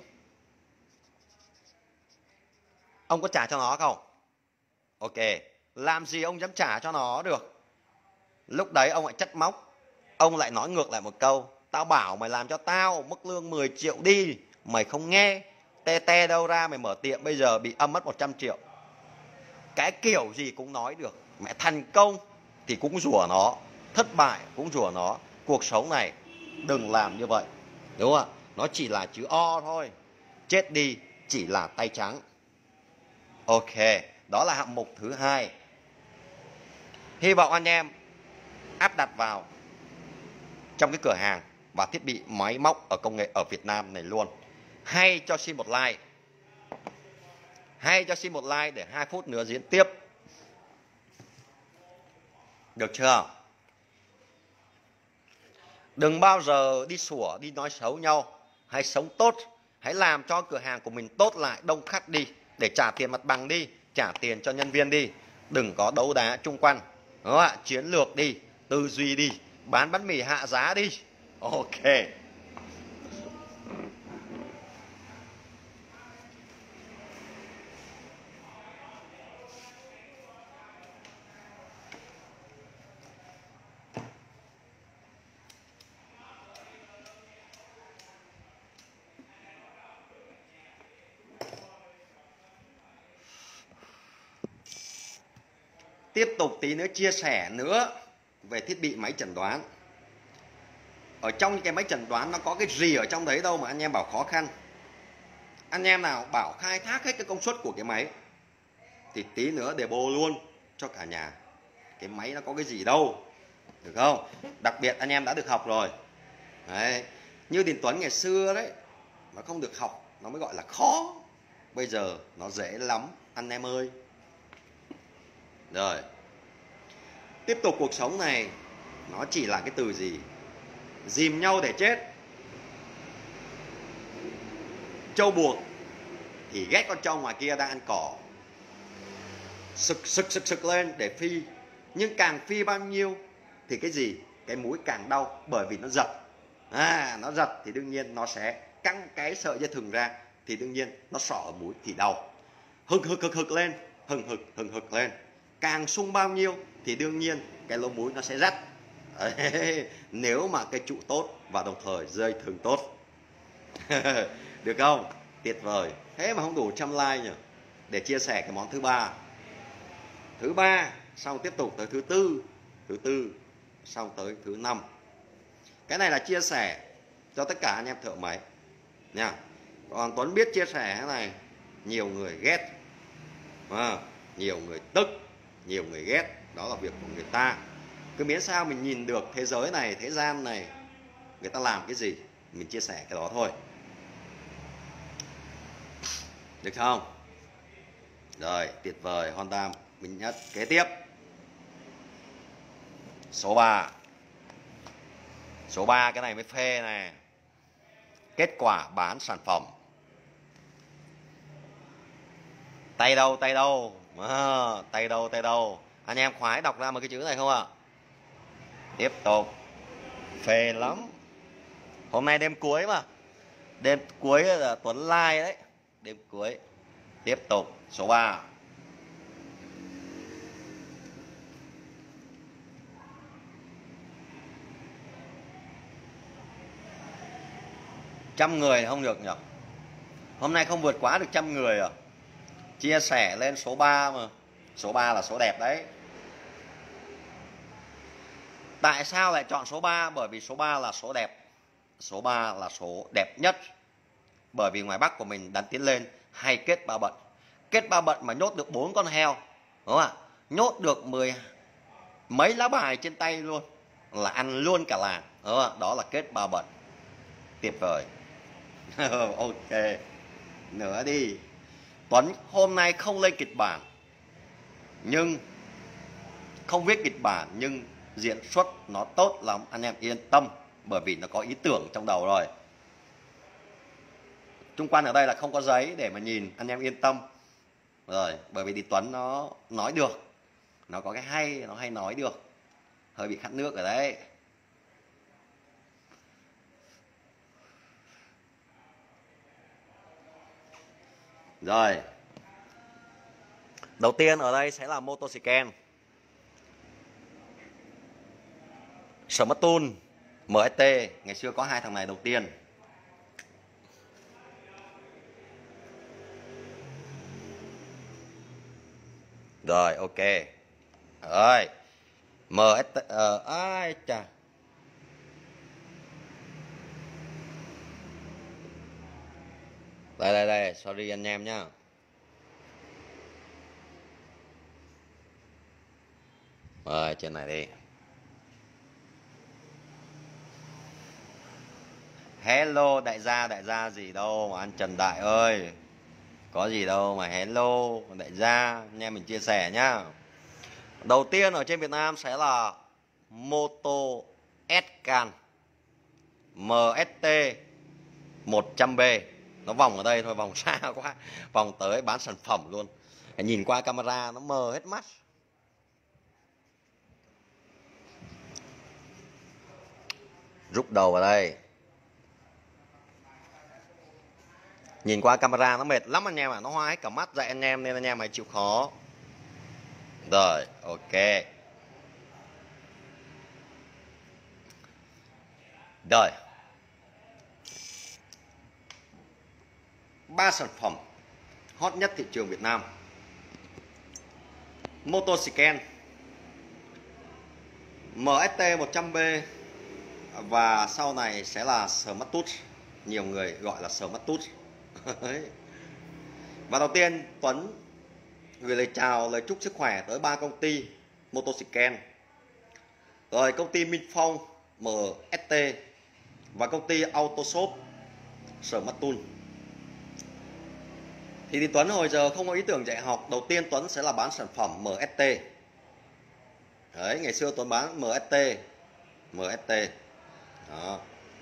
ông có trả cho nó không? Ok, làm gì ông dám trả cho nó được. Lúc đấy ông lại trách móc, ông lại nói ngược lại một câu, tao bảo mày làm cho tao mức lương mười triệu đi, mày không nghe, te te đâu ra mày mở tiệm bây giờ bị âm mất một trăm triệu. Cái kiểu gì cũng nói được. Mẹ thành công thì cũng rủa nó, thất bại cũng rủa nó. Cuộc sống này đừng làm như vậy, đúng không ạ? Nó chỉ là chữ O thôi, chết đi chỉ là tay trắng. Ok, đó là hạng mục thứ hai. Hy vọng anh em áp đặt vào trong cái cửa hàng và thiết bị máy móc ở công nghệ ở Việt Nam này luôn. Hay cho xin một like, hay cho xin một like để hai phút nữa diễn tiếp, được chưa? Đừng bao giờ đi sủa, đi nói xấu nhau. Hãy sống tốt, hãy làm cho cửa hàng của mình tốt lại, đông khách đi, để trả tiền mặt bằng đi, trả tiền cho nhân viên đi. Đừng có đấu đá chung quanh, đúng không ạ? Chiến lược đi, tư duy đi, bán bánh mì hạ giá đi. Ok. Tiếp tục tí nữa chia sẻ nữa về thiết bị máy chẩn đoán. ở trong những cái máy chẩn đoán nó có cái gì ở trong đấy đâu mà anh em bảo khó khăn. Anh em nào bảo khai thác hết cái công suất của cái máy thì tí nữa để bô luôn cho cả nhà. Cái máy nó có cái gì đâu, được không? Đặc biệt anh em đã được học rồi đấy. Như Đình Tuấn ngày xưa đấy, nó không được học nó mới gọi là khó. Bây giờ nó dễ lắm anh em ơi. Rồi, tiếp tục cuộc sống này nó chỉ là cái từ gì? Dìm nhau để chết. Trâu buộc thì ghét con trâu ngoài kia đang ăn cỏ, sực sực sực sực lên để phi. Nhưng càng phi bao nhiêu thì cái gì? Cái mũi càng đau, bởi vì nó giật. À, nó giật thì đương nhiên nó sẽ căng cái sợi dây thừng ra, thì đương nhiên nó sọ ở mũi thì đau. Hực hực hực hực lên, hừng hực hừng hực lên. Càng sung bao nhiêu thì đương nhiên cái lỗ mũi nó sẽ rắt. Đấy, nếu mà cái trụ tốt và đồng thời dây thừng tốt. Được không? Tuyệt vời. Thế mà không đủ trăm like nhỉ, để chia sẻ cái món thứ ba. Thứ ba, xong tiếp tục tới thứ tư, thứ tư, xong tới thứ năm. Cái này là chia sẻ cho tất cả anh em thợ máy nha. Còn Tuấn biết chia sẻ cái này, nhiều người ghét, à, nhiều người tức, nhiều người ghét, đó là việc của người ta. Cứ miễn sao mình nhìn được thế giới này, thế gian này, người ta làm cái gì, mình chia sẻ cái đó thôi. Được không? Rồi, tuyệt vời, Honda mình nhất. Kế tiếp, số ba. Số ba cái này mới phê này. Kết quả bán sản phẩm. Tay đâu, tay đâu, à, tay đâu, tay đâu. Anh em khoái đọc ra một cái chữ này không ạ? À? Tiếp tục. Phê lắm. Hôm nay đêm cuối mà. Đêm cuối là Tuấn like đấy. Đêm cuối. Tiếp tục. Số ba. Trăm người không được nhỉ? Hôm nay không vượt quá được trăm người à? Chia sẻ lên số ba mà. Số ba là số đẹp đấy. Tại sao lại chọn số ba? Bởi vì số ba là số đẹp. Số ba là số đẹp nhất. Bởi vì ngoài Bắc của mình đang tiến lên hay kết ba bận. Kết ba bận mà nhốt được bốn con heo, đúng không ạ? Nhốt được mười mấy lá bài trên tay luôn, là ăn luôn cả làng, đúng không ạ? Đó là kết ba bận. Tuyệt vời. Ok. Nữa đi. Tuấn hôm nay không lên kịch bản, nhưng không viết kịch bản, nhưng diễn xuất nó tốt lắm, anh em yên tâm, bởi vì nó có ý tưởng trong đầu rồi. Trung quan ở đây là không có giấy để mà nhìn, anh em yên tâm. Rồi, bởi vì thì Tuấn nó nói được, nó có cái hay, nó hay nói được. Hơi bị khát nước ở đấy. Rồi. Đầu tiên ở đây sẽ là motorcycle. Smarttool, em ét tê, ngày xưa có hai thằng này đầu tiên. Rồi, ok. Rồi. em ét tê, ờ, ai chà. Đây, đây, đây, sorry anh em nhá. Rồi, trên này đi. Hello đại gia, đại gia gì đâu mà anh Trần Đại ơi. Có gì đâu mà hello đại gia, anh em mình chia sẻ nhá. Đầu tiên ở trên Việt Nam sẽ là Moto S-Can em ét tê một trăm B. Nó vòng ở đây thôi, vòng xa quá. Vòng tới bán sản phẩm luôn. Nhìn qua camera nó mờ hết mắt. Rút đầu vào đây. Nhìn qua camera nó mệt lắm anh em ạ, à. Nó hoa hết cả mắt dạy anh em nên anh em hãy chịu khó. Rồi, ok. Rồi. Ba sản phẩm hot nhất thị trường Việt Nam. Motorcycle em ét tê một trăm B và sau này sẽ là Smart Touch, nhiều người gọi là Smart Touch. Và đầu tiên Tuấn gửi lời chào, lời chúc sức khỏe tới ba công ty Motoscan, rồi công ty Minh Phong em ét tê và công ty Autoshop Smart Tool. Thì, thì Tuấn hồi giờ không có ý tưởng dạy học. Đầu tiên Tuấn sẽ là bán sản phẩm em ét tê. Đấy, ngày xưa Tuấn bán em ét tê, em ét tê. Đó.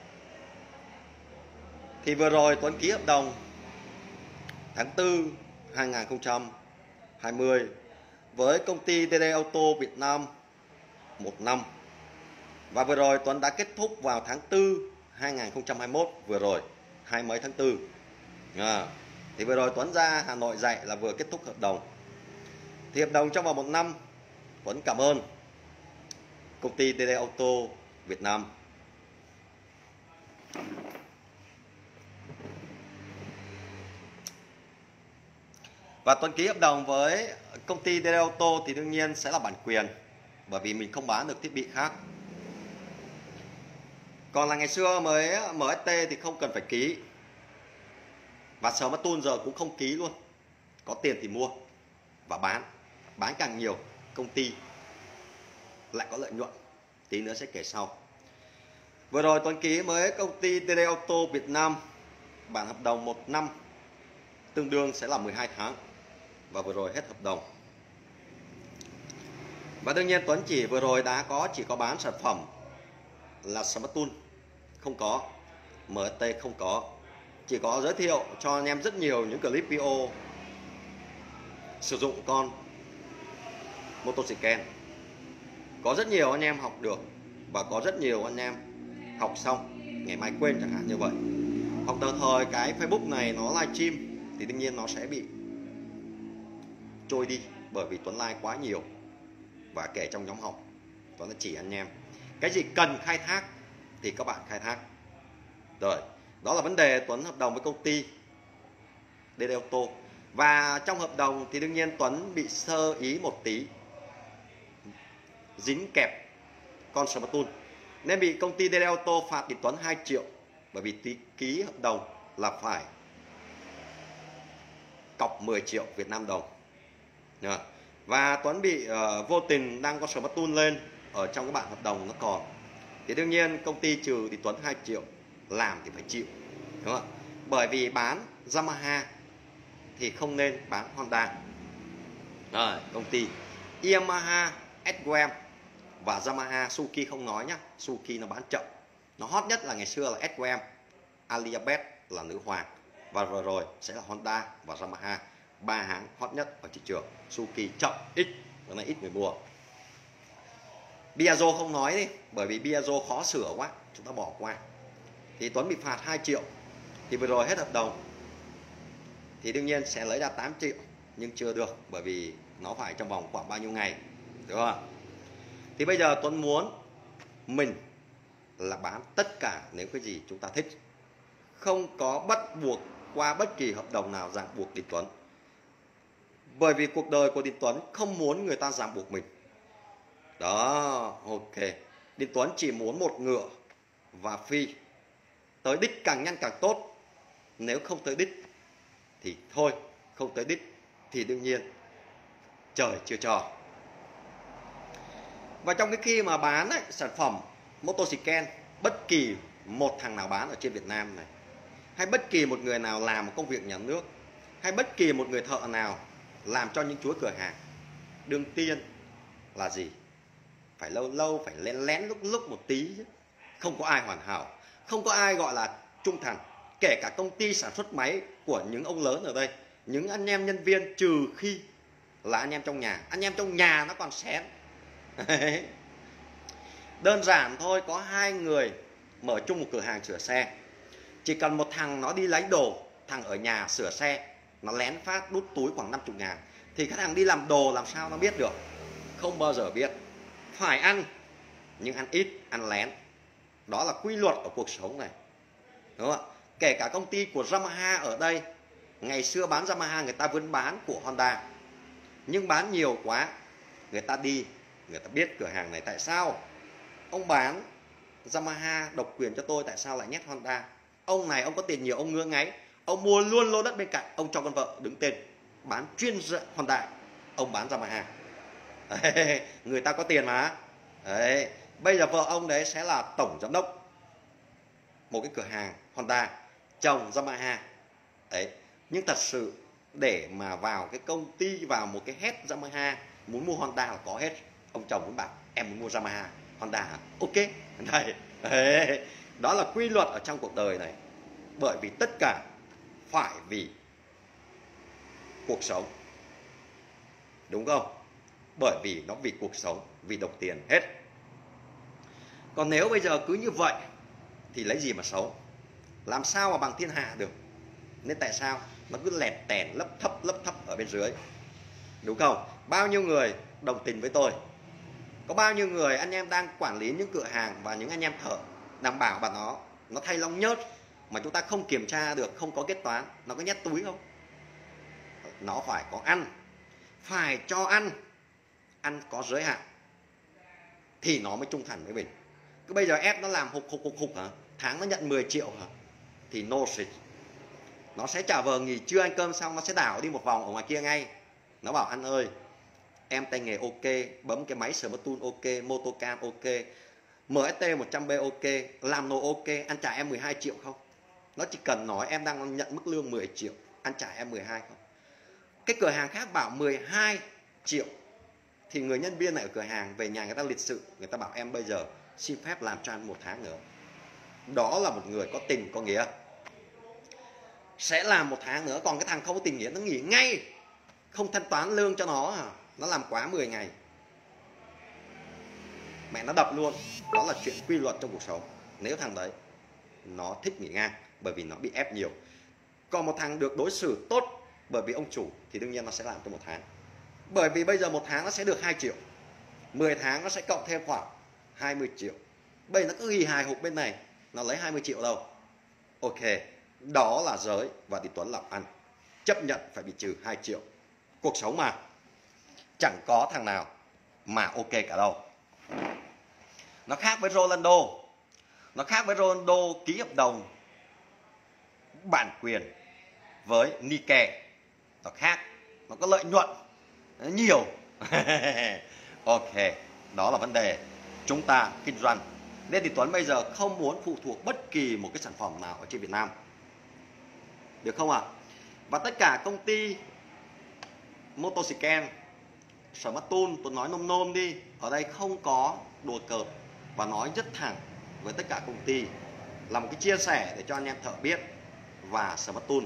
Thì vừa rồi Tuấn ký hợp đồng tháng tư hai nghìn không trăm hai mươi với công ty đê đê Auto Việt Nam một năm. Và vừa rồi Tuấn đã kết thúc vào tháng tư hai nghìn không trăm hai mươi mốt, vừa rồi hai mấy tháng tư. À, thì vừa rồi Tuấn ra Hà Nội dạy là vừa kết thúc hợp đồng. Thì hợp đồng trong vòng một năm, Tuấn cảm ơn công ty đê đê Auto Việt Nam. Và Tuấn ký hợp đồng với công ty đê đê Auto thì đương nhiên sẽ là bản quyền, bởi vì mình không bán được thiết bị khác. Còn là ngày xưa mới em ét tê thì không cần phải ký. Và Smart Tool giờ cũng không ký luôn. Có tiền thì mua và bán. Bán càng nhiều, công ty lại có lợi nhuận. Tí nữa sẽ kể sau. Vừa rồi Tuấn ký với công ty đê đê Auto Việt Nam bản hợp đồng một năm, tương đương sẽ là mười hai tháng. Và vừa rồi hết hợp đồng. Và đương nhiên Tuấn chỉ vừa rồi đã có chỉ có bán sản phẩm là Smart Tool, không có em ét tê, không có, chỉ có giới thiệu cho anh em rất nhiều những clip video sử dụng con Motoscan. Có rất nhiều anh em học được và có rất nhiều anh em học xong ngày mai quên chẳng hạn như vậy. Hoặc đồng thời cái Facebook này nó livestream thì đương nhiên nó sẽ bị trôi đi, bởi vì Tuấn like quá nhiều. Và kể trong nhóm học Tuấn đã chỉ anh em cái gì cần khai thác thì các bạn khai thác. Rồi, đó là vấn đề Tuấn hợp đồng với công ty đê đê Auto. Và trong hợp đồng thì đương nhiên Tuấn bị sơ ý một tí, dính kẹp con Smart Tool, nên bị công ty đê đê Auto phạt bị Tuấn hai triệu. Bởi vì tí ký hợp đồng là phải cọc mười triệu Việt Nam đồng. Và Tuấn bị uh, vô tình đăng con Smart Tool lên ở trong cái bản hợp đồng nó còn. Thì đương nhiên công ty trừ thì Tuấn hai triệu, làm thì phải chịu, đúng không? Bởi vì bán Yamaha thì không nên bán Honda. Rồi, công ty Yamaha, ét vê em và Yamaha, Suzuki không nói nhá. Suzuki nó bán chậm. Nó hot nhất là ngày xưa là ét vê em, Alibaba là nữ hoàng. Và vừa rồi sẽ là Honda và Yamaha, ba hãng hot nhất ở thị trường. Suzuki chậm, ít, bữa nay ít người mua. Piaggio không nói đi, bởi vì Piaggio khó sửa quá, chúng ta bỏ qua. Thì Tuấn bị phạt hai triệu. Thì vừa rồi hết hợp đồng thì đương nhiên sẽ lấy ra tám triệu, nhưng chưa được, bởi vì nó phải trong vòng khoảng bao nhiêu ngày, đúng không? Thì bây giờ Tuấn muốn mình là bán tất cả nếu cái gì chúng ta thích, không có bắt buộc qua bất kỳ hợp đồng nào ràng buộc Đình Tuấn. Bởi vì cuộc đời của Đình Tuấn không muốn người ta ràng buộc mình. Đó, ok. Đình Tuấn chỉ muốn một ngựa và phi. Tới đích càng nhanh càng tốt. Nếu không tới đích thì thôi, không tới đích thì đương nhiên trời chưa cho. Và trong cái khi mà bán ấy, sản phẩm Motoscan, bất kỳ một thằng nào bán ở trên Việt Nam này, hay bất kỳ một người nào làm một công việc nhà nước, hay bất kỳ một người thợ nào làm cho những chuỗi cửa hàng, đương tiên là gì? Phải lâu lâu, phải lén lén lúc lúc một tí chứ. Không có ai hoàn hảo, không có ai gọi là trung thành. Kể cả công ty sản xuất máy của những ông lớn ở đây, những anh em nhân viên, trừ khi là anh em trong nhà. Anh em trong nhà nó còn xén. Đơn giản thôi, có hai người mở chung một cửa hàng sửa xe, chỉ cần một thằng nó đi lấy đồ, thằng ở nhà sửa xe nó lén phát đút túi khoảng năm mươi ngàn, thì cái thằng đi làm đồ làm sao nó biết được? Không bao giờ biết. Phải ăn, nhưng ăn ít, ăn lén. Đó là quy luật ở cuộc sống này, đúng không ạ? Kể cả công ty của Yamaha ở đây, ngày xưa bán Yamaha người ta vẫn bán của Honda, nhưng bán nhiều quá, người ta đi, người ta biết cửa hàng này tại sao ông bán Yamaha độc quyền cho tôi, tại sao lại nhét Honda? Ông này ông có tiền nhiều, ông ngứa ngáy, ông mua luôn lô đất bên cạnh, ông cho con vợ đứng tên bán chuyên Honda, ông bán Yamaha. Đấy, người ta có tiền mà. Đấy, bây giờ vợ ông đấy sẽ là tổng giám đốc một cái cửa hàng Honda, chồng Yamaha. Đấy, nhưng thật sự để mà vào cái công ty, vào một cái head Yamaha muốn mua Honda là có hết. Ông chồng muốn bảo em muốn mua Yamaha Honda hả? Ok. Đấy, đấy, đó là quy luật ở trong cuộc đời này. Bởi vì tất cả phải vì cuộc sống, đúng không? Bởi vì nó vì cuộc sống, vì đồng tiền hết. Còn nếu bây giờ cứ như vậy thì lấy gì mà sống? Làm sao mà bằng thiên hạ được? Nên tại sao nó cứ lẹt tèn lấp thấp lấp thấp ở bên dưới, đúng không? Bao nhiêu người đồng tình với tôi? Có bao nhiêu người anh em đang quản lý những cửa hàng và những anh em thợ đảm bảo bà nó nó thay lông nhớt mà chúng ta không kiểm tra được, không có kết toán, nó có nhét túi không? Nó phải có ăn, phải cho ăn, ăn có giới hạn thì nó mới trung thành với mình. Cứ bây giờ ép nó làm hục hục hục hục hả? Tháng nó nhận mười triệu hả? Thì no shit. Nó sẽ trả vờ nghỉ trưa ăn cơm xong nó sẽ đảo đi một vòng ở ngoài kia ngay. Nó bảo anh ơi, em tay nghề ok, bấm cái máy Smart Tool ok, Motocam ok, em ét tê một trăm B ok, làm nổ ok, anh trả em mười hai triệu không? Nó chỉ cần nói em đang nhận mức lương mười triệu, anh trả em mười hai không? Cái cửa hàng khác bảo mười hai triệu thì người nhân viên này ở cửa hàng về nhà người ta lịch sự, người ta bảo em bây giờ xin phép làm cho anh một tháng nữa. Đó là một người có tình có nghĩa, sẽ làm một tháng nữa. Còn cái thằng không có tình nghĩa nó nghỉ ngay, không thanh toán lương cho nó, nó làm quá mười ngày mẹ nó đập luôn. Đó là chuyện quy luật trong cuộc sống. Nếu thằng đấy nó thích nghỉ ngang bởi vì nó bị ép nhiều. Còn một thằng được đối xử tốt bởi vì ông chủ thì đương nhiên nó sẽ làm trong một tháng. Bởi vì bây giờ một tháng nó sẽ được hai triệu, mười tháng nó sẽ cộng thêm khoảng hai mươi triệu. Bây giờ nó cứ ghi hài hục bên này, nó lấy hai mươi triệu đâu. Ok, đó là giới và thì Tuấn làm ăn, chấp nhận phải bị trừ hai triệu. Cuộc sống mà, chẳng có thằng nào mà ok cả đâu. Nó khác với Rolando. Nó khác với Rolando ký hợp đồng bản quyền với Nike. Nó khác, nó có lợi nhuận nó nhiều. Ok, đó là vấn đề chúng ta kinh doanh. Nên thì Tuấn bây giờ không muốn phụ thuộc bất kỳ một cái sản phẩm nào ở trên Việt Nam, được không ạ? À? Và tất cả công ty Motoscan, Smart Tool, tôi nói nôm nôm đi, ở đây không có đùa cợt và nói rất thẳng với tất cả công ty, là một cái chia sẻ để cho anh em thợ biết. Và Smart Tool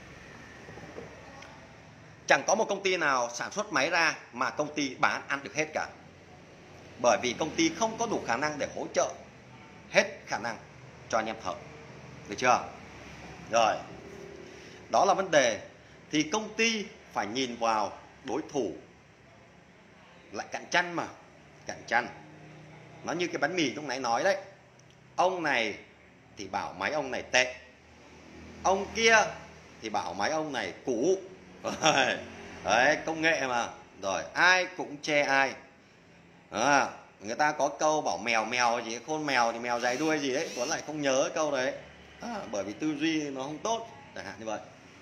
chẳng có một công ty nào sản xuất máy ra mà công ty bán ăn được hết cả. Bởi vì công ty không có đủ khả năng để hỗ trợ hết khả năng cho anh em thợ, được chưa? Rồi, đó là vấn đề. Thì công ty phải nhìn vào đối thủ, lại cạnh tranh mà, cạnh tranh. Nó như cái bánh mì lúc nãy nói đấy, ông này thì bảo máy ông này tệ, ông kia thì bảo máy ông này cũ. Đấy, công nghệ mà, rồi ai cũng chê ai. À, người ta có câu bảo mèo mèo gì, khôn mèo thì mèo dày đuôi gì đấy, Tuấn lại không nhớ câu đấy. À, bởi vì tư duy nó không tốt, chẳng hạn như vậy.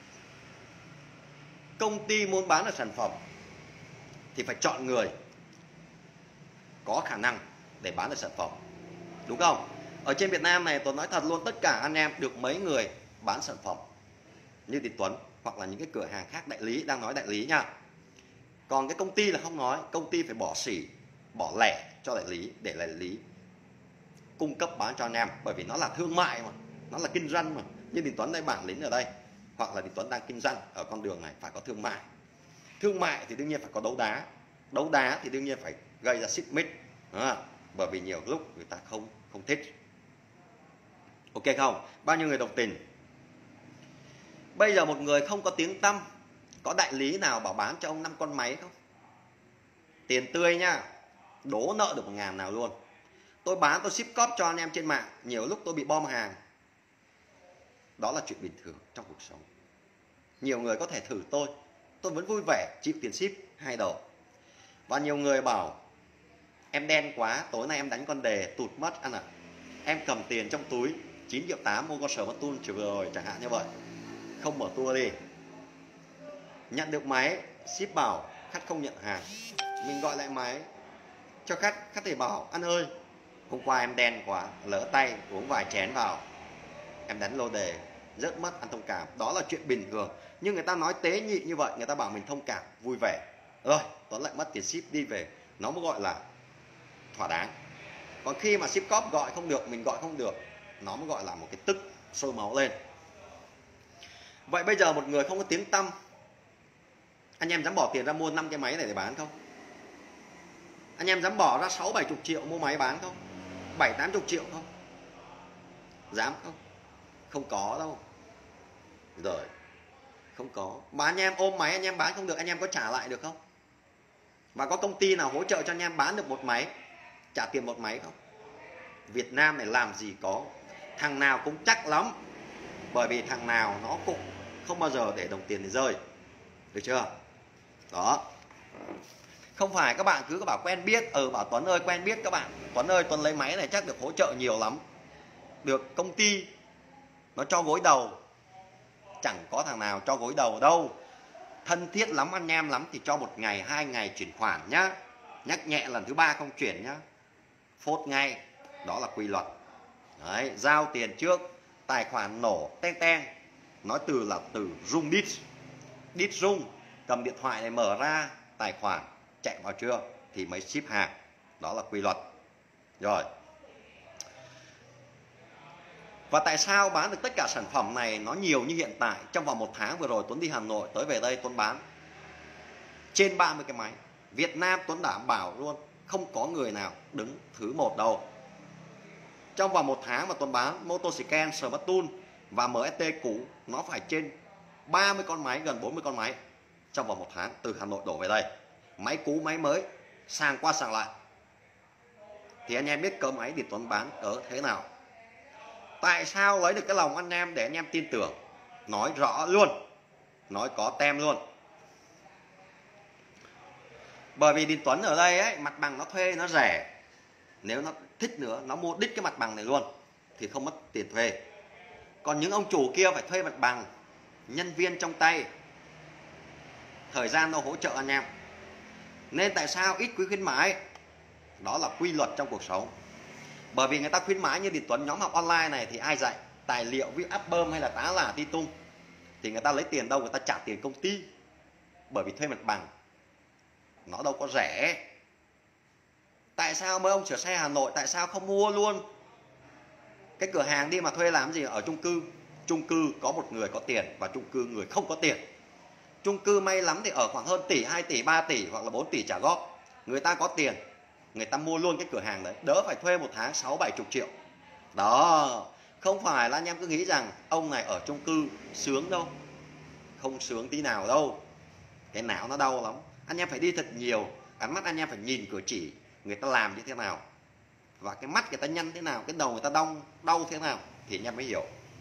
Công ty muốn bán được sản phẩm thì phải chọn người có khả năng để bán được sản phẩm, đúng không? Ở trên Việt Nam này Tuấn nói thật luôn, tất cả anh em được mấy người bán sản phẩm như thì Tuấn hoặc là những cái cửa hàng khác, đại lý, đang nói đại lý nha. Còn cái công ty là không nói, công ty phải bỏ xỉ, bỏ lẻ cho đại lý để đại lý cung cấp bán cho anh em, bởi vì nó là thương mại mà, nó là kinh doanh mà. Như thì Tuấn đây bản lĩnh ở đây, hoặc là thì Tuấn đang kinh doanh ở con đường này, phải có thương mại. Thương mại thì đương nhiên phải có đấu đá, đấu đá thì đương nhiên phải gây ra xích mích, à, bởi vì nhiều lúc người ta không không thích. Ok không? Bao nhiêu người đồng tình? Bây giờ một người không có tiếng tăm, có đại lý nào bảo bán cho ông năm con máy không? Tiền tươi nha, đố nợ được một ngàn nào luôn. Tôi bán, tôi ship cóp cho anh em trên mạng, nhiều lúc tôi bị bom hàng. Đó là chuyện bình thường trong cuộc sống. Nhiều người có thể thử tôi, tôi vẫn vui vẻ chịu tiền ship hai đầu. Và nhiều người bảo em đen quá, tối nay em đánh con đề tụt mất ăn ạ. À. em cầm tiền trong túi chín triệu tám mua con sở mất tun chỉ vừa rồi chẳng hạn như vậy, không mở tour đi, nhận được máy ship bảo khách không nhận hàng, mình gọi lại máy cho khách, khách thì bảo anh ơi hôm qua em đen quá lỡ tay uống vài chén vào em đánh lô đề rất mất, anh thông cảm. Đó là chuyện bình thường, nhưng người ta nói tế nhị như vậy, người ta bảo mình thông cảm vui vẻ rồi Tuấn lại mất tiền ship đi về, nó mới gọi là thỏa đáng. Còn khi mà ship cóp gọi không được, mình gọi không được, nó mới gọi là một cái tức sôi máu lên. Vậy bây giờ một người không có tiếng tăm, anh em dám bỏ tiền ra mua năm cái máy này để bán không? Anh em dám bỏ ra sáu bảy chục triệu mua máy bán không? Bảy tám chục triệu không? Dám không? Không có đâu. Rồi, không có. Mà anh em ôm máy anh em bán không được, anh em có trả lại được không? Và có công ty nào hỗ trợ cho anh em bán được một máy, trả tiền một máy không? Việt Nam này làm gì có. Thằng nào cũng chắc lắm, bởi vì thằng nào nó cũng không bao giờ để đồng tiền để rơi. Được chưa? Đó. Không phải các bạn cứ có bảo quen biết, ừ bảo Tuấn ơi quen biết các bạn, Tuấn ơi Tuấn lấy máy này chắc được hỗ trợ nhiều lắm, được công ty nó cho gối đầu. Chẳng có thằng nào cho gối đầu đâu. Thân thiết lắm, anh em lắm thì cho một ngày hai ngày chuyển khoản nhá, nhắc nhẹ lần thứ ba không chuyển nhá, phốt ngay. Đó là quy luật. Đấy, giao tiền trước, tài khoản nổ teng teng, nói từ là từ rung đít, đít rung, cầm điện thoại này mở ra tài khoản chạy vào chưa thì mới ship hàng. Đó là quy luật. Rồi. Và tại sao bán được tất cả sản phẩm này nó nhiều như hiện tại? Trong vòng một tháng vừa rồi Tuấn đi Hà Nội tới về đây Tuấn bán trên ba mươi cái máy. Việt Nam Tuấn đảm bảo luôn, không có người nào đứng thứ một đâu. Trong vòng một tháng mà Tuấn bán Motoscan, Smart Tool và em ét tê cũ, nó phải trên ba mươi con máy, gần bốn mươi con máy trong vòng một tháng từ Hà Nội đổ về đây. Máy cũ, máy mới, sàng qua sàng lại. Thì anh em biết cỡ máy thì Tuấn bán ở thế nào. Tại sao lấy được cái lòng anh em để anh em tin tưởng? Nói rõ luôn, nói có tem luôn. Bởi vì Đình Tuấn ở đây ấy, mặt bằng nó thuê nó rẻ. Nếu nó thích nữa, nó mua đích cái mặt bằng này luôn thì không mất tiền thuê. Còn những ông chủ kia phải thuê mặt bằng, nhân viên trong tay, thời gian nó hỗ trợ anh em. Nên tại sao ít quý khuyến mãi? Đó là quy luật trong cuộc sống. Bởi vì người ta khuyến mãi như Đình Tuấn nhóm học online này thì ai dạy? Tài liệu viết album hay là tá là ti tung. Thì người ta lấy tiền đâu? Người ta trả tiền công ty. Bởi vì thuê mặt bằng nó đâu có rẻ. Tại sao mấy ông sửa xe Hà Nội tại sao không mua luôn cái cửa hàng đi mà thuê làm gì ở chung cư? Chung cư có một người có tiền và chung cư người không có tiền. Chung cư may lắm thì ở khoảng hơn tỷ, hai tỷ, ba tỷ hoặc là bốn tỷ trả góp. Người ta có tiền, người ta mua luôn cái cửa hàng đấy, đỡ phải thuê một tháng sáu bảy chục triệu. Đó, không phải là anh em cứ nghĩ rằng ông này ở chung cư sướng đâu. Không sướng tí nào đâu. Cái não nó đau lắm. Anh em phải đi thật nhiều, ánh mắt anh em phải nhìn cử chỉ người ta làm như thế nào, và cái mắt người ta nhăn thế nào, cái đầu người ta đau đau thế nào thì anh em mới hiểu.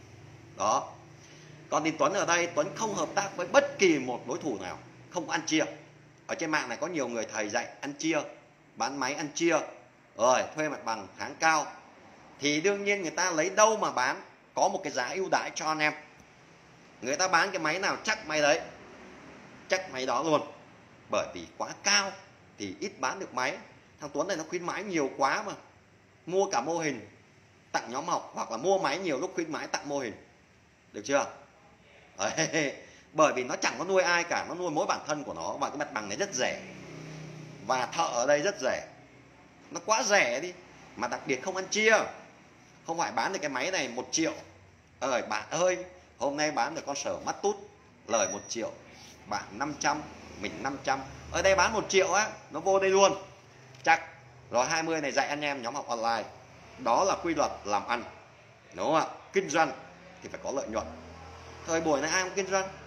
Đó. Còn Đình Tuấn ở đây, Tuấn không hợp tác với bất kỳ một đối thủ nào, không ăn chia. Ở trên mạng này có nhiều người thầy dạy ăn chia, bán máy ăn chia, rồi thuê mặt bằng tháng cao, thì đương nhiên người ta lấy đâu mà bán có một cái giá ưu đãi cho anh em. Người ta bán cái máy nào chắc máy đấy, chắc máy đó luôn. Bởi vì quá cao thì ít bán được máy. Thằng Tuấn này nó khuyến mãi nhiều quá mà, mua cả mô hình tặng nhóm học, hoặc là mua máy nhiều lúc khuyến mãi tặng mô hình. Được chưa? Đấy. Bởi vì nó chẳng có nuôi ai cả, nó nuôi mỗi bản thân của nó. Và cái mặt bằng này rất rẻ, và thợ ở đây rất rẻ. Nó quá rẻ đi. Mà đặc biệt không ăn chia. Không phải bán được cái máy này một triệu. Ơi bạn ơi, hôm nay bán được con sở mắt tút, lời một triệu, bạn năm trăm, mình năm trăm. Ở đây bán một triệu á, nó vô đây luôn chắc. Rồi hai mươi này dạy anh em nhóm học online. Đó là quy luật làm ăn, đúng không ạ? Kinh doanh thì phải có lợi nhuận. Thời buổi này ai cũng kinh doanh,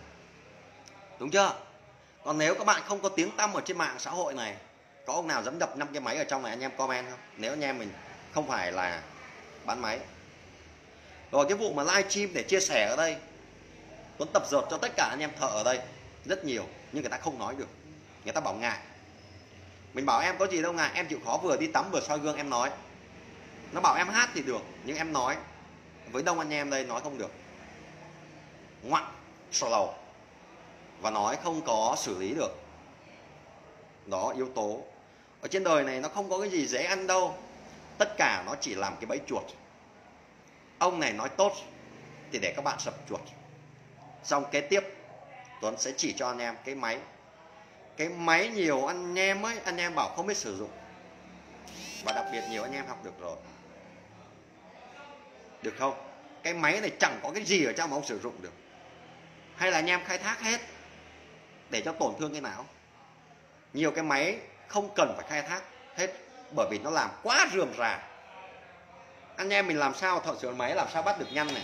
đúng chưa? Còn nếu các bạn không có tiếng tăm ở trên mạng xã hội này, có ông nào dám đập năm cái máy ở trong này anh em comment không? Nếu anh em mình không phải là bán máy. Rồi cái vụ mà live stream để chia sẻ ở đây, Tuấn tập dượt cho tất cả anh em thợ ở đây rất nhiều, nhưng người ta không nói được. Người ta bảo ngại. Mình bảo em có gì đâu ngại, em chịu khó vừa đi tắm vừa soi gương em nói. Nó bảo em hát thì được, nhưng em nói với đông anh em đây nói không được, ngoặn slow và nói không có xử lý được. Đó, yếu tố ở trên đời này nó không có cái gì dễ ăn đâu, tất cả nó chỉ làm cái bẫy chuột. Ông này nói tốt thì để các bạn sập chuột. Xong kế tiếp Tuấn sẽ chỉ cho anh em cái máy. Cái máy nhiều anh em ấy, anh em bảo không biết sử dụng, và đặc biệt nhiều anh em học được rồi, được không? Cái máy này chẳng có cái gì ở trong mà ông sử dụng được, hay là anh em khai thác hết để cho tổn thương cái não? Nhiều cái máy không cần phải khai thác hết, bởi vì nó làm quá rườm rà. Anh em mình làm sao thợ sửa máy làm sao bắt được nhăn này,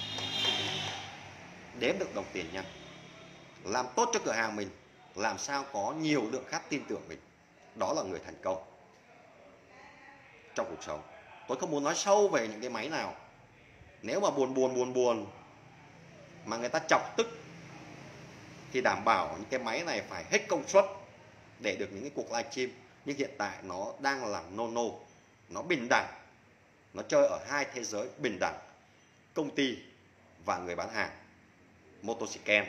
đếm được đồng tiền nhăn, làm tốt cho cửa hàng mình, làm sao có nhiều lượng khách tin tưởng mình. Đó là người thành công trong cuộc sống. Tôi không muốn nói sâu về những cái máy nào. Nếu mà buồn buồn buồn buồn mà người ta chọc tức thì đảm bảo những cái máy này phải hết công suất để được những cái cuộc livestream. Nhưng hiện tại nó đang là nono, nó bình đẳng, nó chơi ở hai thế giới bình đẳng, công ty và người bán hàng, Motoscan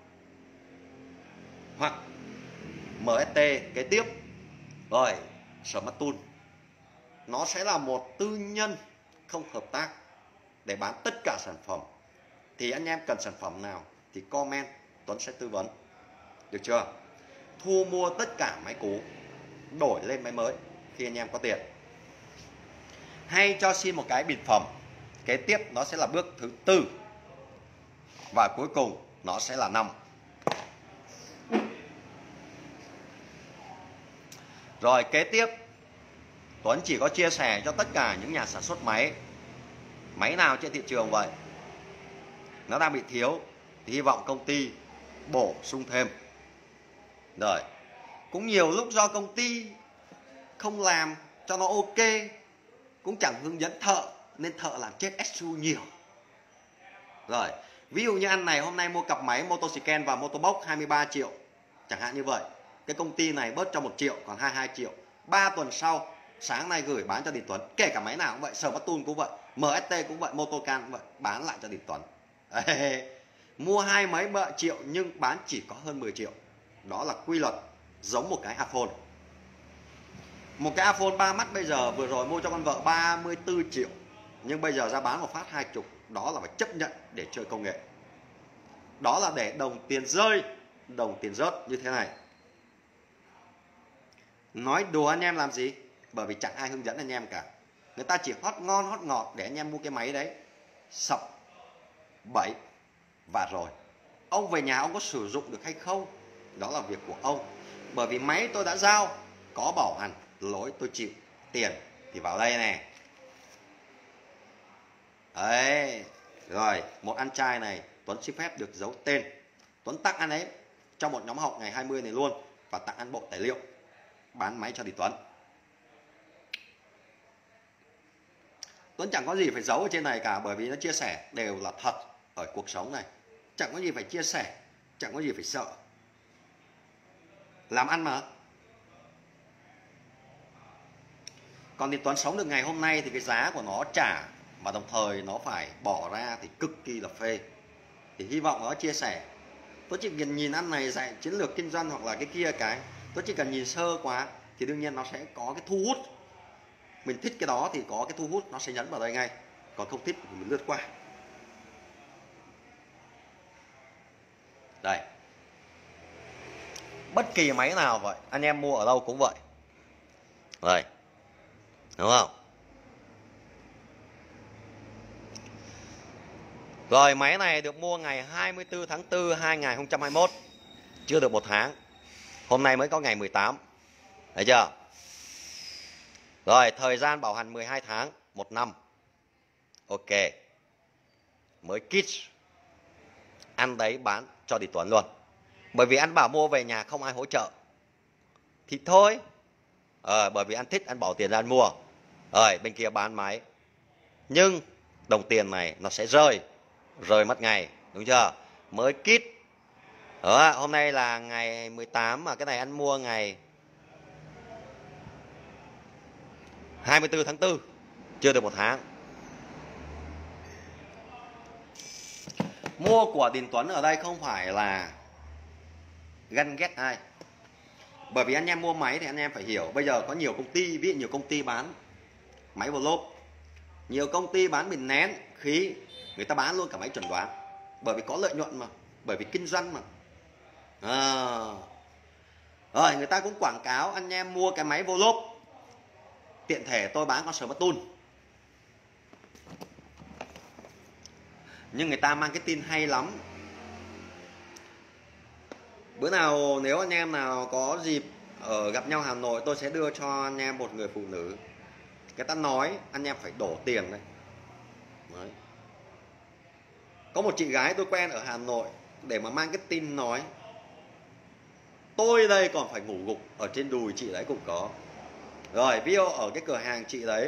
hoặc em ét tê kế tiếp. Rồi Smart Tool nó sẽ là một tư nhân không hợp tác để bán tất cả sản phẩm. Thì anh em cần sản phẩm nào thì comment, Tuấn sẽ tư vấn, được chưa? Thu mua tất cả máy cũ, đổi lên máy mới khi anh em có tiền. Hay cho xin một cái bịt phẩm. Kế tiếp nó sẽ là bước thứ tư, và cuối cùng nó sẽ là năm. Rồi kế tiếp Tuấn chỉ có chia sẻ cho tất cả những nhà sản xuất máy. Máy nào trên thị trường vậy nó đang bị thiếu thì hy vọng công ty bổ sung thêm. Rồi cũng nhiều lúc do công ty không làm cho nó ok, cũng chẳng hướng dẫn thợ nên thợ làm chết ét u nhiều. Rồi ví dụ như anh này hôm nay mua cặp máy Motoscan và Motobox hai mươi ba triệu chẳng hạn như vậy, cái công ty này bớt cho một triệu còn hai mươi hai triệu. Ba tuần sau sáng nay gửi bán cho Đình Tuấn, kể cả máy nào cũng vậy, Smart Tool cũng vậy, em ét tê cũng vậy, Motocan cũng vậy, bán lại cho Đình Tuấn. Mua hai mấy bợ triệu nhưng bán chỉ có hơn mười triệu. Đó là quy luật, giống một cái iPhone. Một cái iPhone ba mắt bây giờ vừa rồi mua cho con vợ ba mươi tư triệu, nhưng bây giờ ra bán một phát hai mươi. Đó là phải chấp nhận để chơi công nghệ. Đó là để đồng tiền rơi, đồng tiền rớt như thế này. Nói đùa anh em làm gì? Bởi vì chẳng ai hướng dẫn anh em cả. Người ta chỉ hót ngon hót ngọt để anh em mua cái máy đấy, sập bẫy và rồi ông về nhà ông có sử dụng được hay không, đó là việc của ông. Bởi vì máy tôi đã giao, có bảo hành, lỗi tôi chịu, tiền thì vào đây nè. Đấy. Rồi một anh trai này Tuấn xin phép được giấu tên. Tuấn tặng anh ấy trong một nhóm học ngày hai mươi này luôn, và tặng anh bộ tài liệu bán máy cho Đình Tuấn. Tuấn chẳng có gì phải giấu ở trên này cả, bởi vì nó chia sẻ đều là thật ở cuộc sống này. Chẳng có gì phải chia sẻ, chẳng có gì phải sợ. Làm ăn mà. Còn Đình Tuấn sống được ngày hôm nay thì cái giá của nó trả, mà đồng thời nó phải bỏ ra thì cực kỳ là phê. Thì hy vọng nó chia sẻ. Tôi chỉ cần nhìn ăn này dạy chiến lược kinh doanh hoặc là cái kia cái, tôi chỉ cần nhìn sơ quá thì đương nhiên nó sẽ có cái thu hút. Mình thích cái đó thì có cái thu hút, nó sẽ nhấn vào đây ngay. Còn không thích thì mình lướt qua. Đây. Bất kỳ máy nào vậy, anh em mua ở đâu cũng vậy. Đây. Đúng không? Rồi máy này được mua ngày hai mươi tư tháng tư năm hai nghìn không trăm hai mươi mốt. Chưa được một tháng. Hôm nay mới có ngày mười tám. Thấy chưa? Rồi thời gian bảo hành mười hai tháng, một năm. Ok. Mới kit. Ăn đấy bán cho Đình Tuấn luôn. Bởi vì anh bảo mua về nhà không ai hỗ trợ thì thôi. Ờ, bởi vì anh thích anh bỏ tiền ra anh mua. Rồi bên kia bán máy. Nhưng đồng tiền này nó sẽ rơi. Rơi mất ngày, đúng chưa? Mới kit. Đó, hôm nay là ngày mười tám mà cái này anh mua ngày hai mươi tư tháng tư. Chưa được một tháng. Mua của Đình Tuấn ở đây không phải là ganh ghét ai, bởi vì anh em mua máy thì anh em phải hiểu bây giờ có nhiều công ty, ví dụ nhiều công ty bán máy vô lốp, nhiều công ty bán bình nén khí, người ta bán luôn cả máy chuẩn đoán, bởi vì có lợi nhuận mà, bởi vì kinh doanh mà. À. Rồi người ta cũng quảng cáo anh em mua cái máy vô lốp, tiện thể tôi bán con Smart Tool, nhưng người ta mang cái tin hay lắm. Bữa nào nếu anh em nào có dịp ở gặp nhau Hà Nội, tôi sẽ đưa cho anh em một người phụ nữ, người ta nói anh em phải đổ tiền đấy. Đấy. Có một chị gái tôi quen ở Hà Nội để mà mang cái tin nói tôi đây còn phải ngủ gục ở trên đùi chị đấy cũng có. Rồi video ở cái cửa hàng chị đấy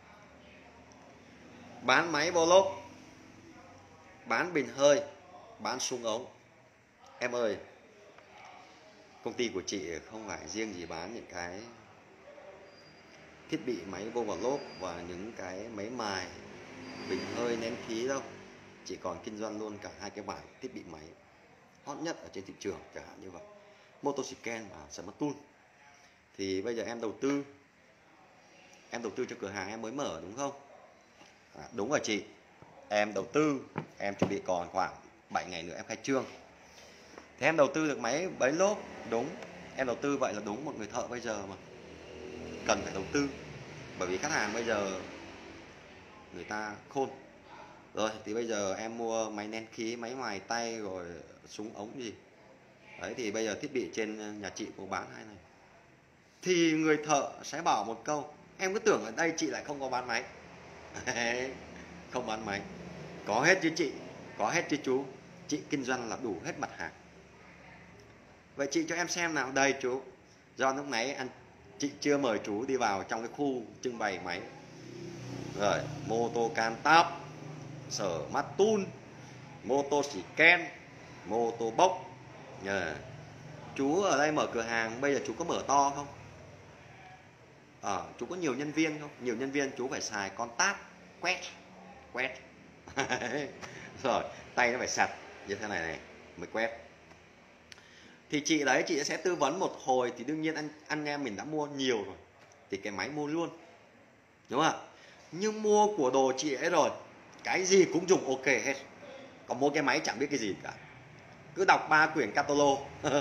bán máy vô lốp, bán bình hơi, bán súng ống. Em ơi, công ty của chị không phải riêng gì bán những cái thiết bị máy vô vào lốp và những cái máy mài, bình hơi, nén khí đâu. Chị còn kinh doanh luôn cả hai cái bảng thiết bị máy hot nhất ở trên thị trường, chẳng hạn như vậy, Motoscan và Smart Tool. Thì bây giờ em đầu tư, em đầu tư cho cửa hàng em mới mở đúng không? À, đúng rồi chị, em đầu tư, em chuẩn bị còn khoảng bảy ngày nữa em khai trương. Thế em đầu tư được máy bấy lốp, đúng, em đầu tư vậy là đúng. Một người thợ bây giờ mà cần phải đầu tư, bởi vì khách hàng bây giờ người ta khôn. Rồi thì bây giờ em mua máy nén khí, máy mài tay, rồi súng ống gì đấy, thì bây giờ thiết bị trên nhà chị cũng bán hai này. Thì người thợ sẽ bảo một câu, em cứ tưởng ở đây chị lại không có bán máy. Không bán máy, có hết chứ chị, có hết chứ chú, chị kinh doanh là đủ hết mặt hàng. Vậy chị cho em xem nào. Đây chú, do lúc nãy anh chị chưa mời chú đi vào trong cái khu trưng bày máy. Rồi Motoscan Tab, Smart Tool, Motoscan, Motobox. Yeah. Chú ở đây mở cửa hàng bây giờ chú có mở to không? À, chú có nhiều nhân viên không? Nhiều nhân viên chú phải xài con táp quét quét rồi tay nó phải sạch như thế này này mới quét. Thì chị đấy, chị sẽ tư vấn một hồi thì đương nhiên anh anh em mình đã mua nhiều rồi thì cái máy mua luôn, đúng không ạ? Nhưng mua của đồ chị ấy rồi, cái gì cũng dùng ok hết, còn mua cái máy chẳng biết cái gì cả. Cứ đọc ba quyển catalog.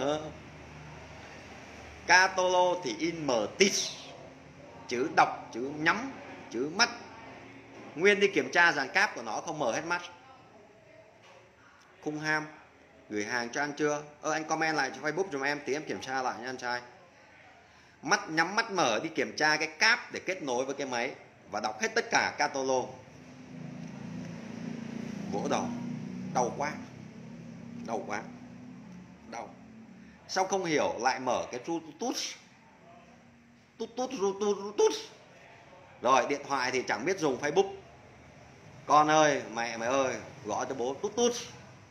Catalog thì in mờ tít, chữ đọc, chữ nhắm, chữ mắt. Nguyên đi kiểm tra dàn cáp của nó không mở hết mắt. Khung ham, gửi hàng cho anh chưa? Ơ anh comment lại cho Facebook giùm em tí em kiểm tra lại nha anh trai. Mắt nhắm mắt mở đi kiểm tra cái cáp để kết nối với cái máy và đọc hết tất cả catalog. Vỗ đầu, đau quá, đau quá, đau. Xong không hiểu lại mở cái Bluetooth, tút tút tút tút. Rồi điện thoại thì chẳng biết dùng Facebook. Con ơi, mẹ mày ơi, gọi cho bố tút tút.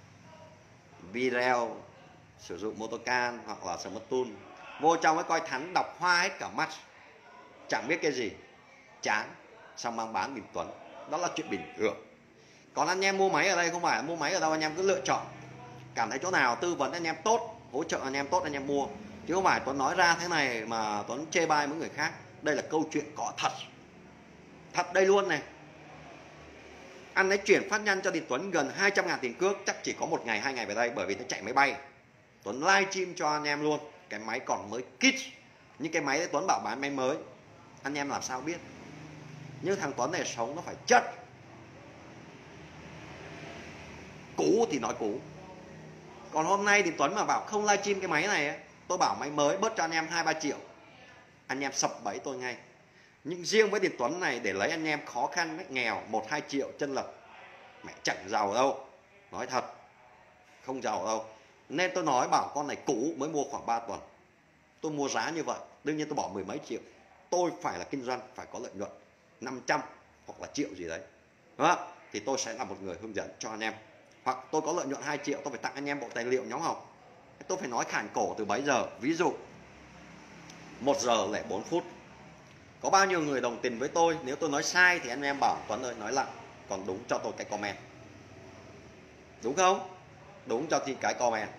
Video sử dụng Motoscan hoặc là Smart Tool, vô trong cái coi thắn đọc hoa hết cả mắt, chẳng biết cái gì, chán, xong mang bán Đình Tuấn. Đó là chuyện bình thường. Còn anh em mua máy ở đây không phải mua máy ở đâu, anh em cứ lựa chọn, cảm thấy chỗ nào tư vấn anh em tốt, hỗ trợ anh em tốt anh em mua, chứ không phải Tuấn nói ra thế này mà Tuấn chê bai với người khác. Đây là câu chuyện có thật, thật đây luôn này. Anh ấy chuyển phát nhanh cho Đình Tuấn gần hai trăm ngàn tiền cước, chắc chỉ có một ngày hai ngày về đây, bởi vì nó chạy máy bay. Tuấn live stream cho anh em luôn, cái máy còn mới kit. Nhưng cái máy đấy Tuấn bảo bán máy mới, anh em làm sao biết. Nhưng thằng Tuấn này sống nó phải chất. Cũ thì nói cũ. Còn hôm nay thì Tuấn mà bảo không live stream cái máy này ấy, tôi bảo máy mới bớt cho anh em hai ba triệu, anh em sập bẫy tôi ngay. Nhưng riêng với Đình Tuấn này để lấy anh em khó khăn ấy, nghèo một hai triệu chân lập, mẹ chẳng giàu đâu, nói thật không giàu đâu. Nên tôi nói bảo con này cũ mới mua khoảng ba tuần, tôi mua giá như vậy, đương nhiên tôi bỏ mười mấy triệu. Tôi phải là kinh doanh, phải có lợi nhuận năm trăm hoặc là triệu gì đấy, đúng không? Thì tôi sẽ là một người hướng dẫn cho anh em. Hoặc tôi có lợi nhuận hai triệu, tôi phải tặng anh em bộ tài liệu nhóm học, tôi phải nói khản cổ từ bấy giờ. Ví dụ một giờ lẻ bốn phút, Có bao nhiêu người đồng tình với tôi? Nếu tôi nói sai thì anh em bảo Tuấn ơi nói lại, còn đúng cho tôi cái comment. Đúng không? Đúng cho thì cái comment.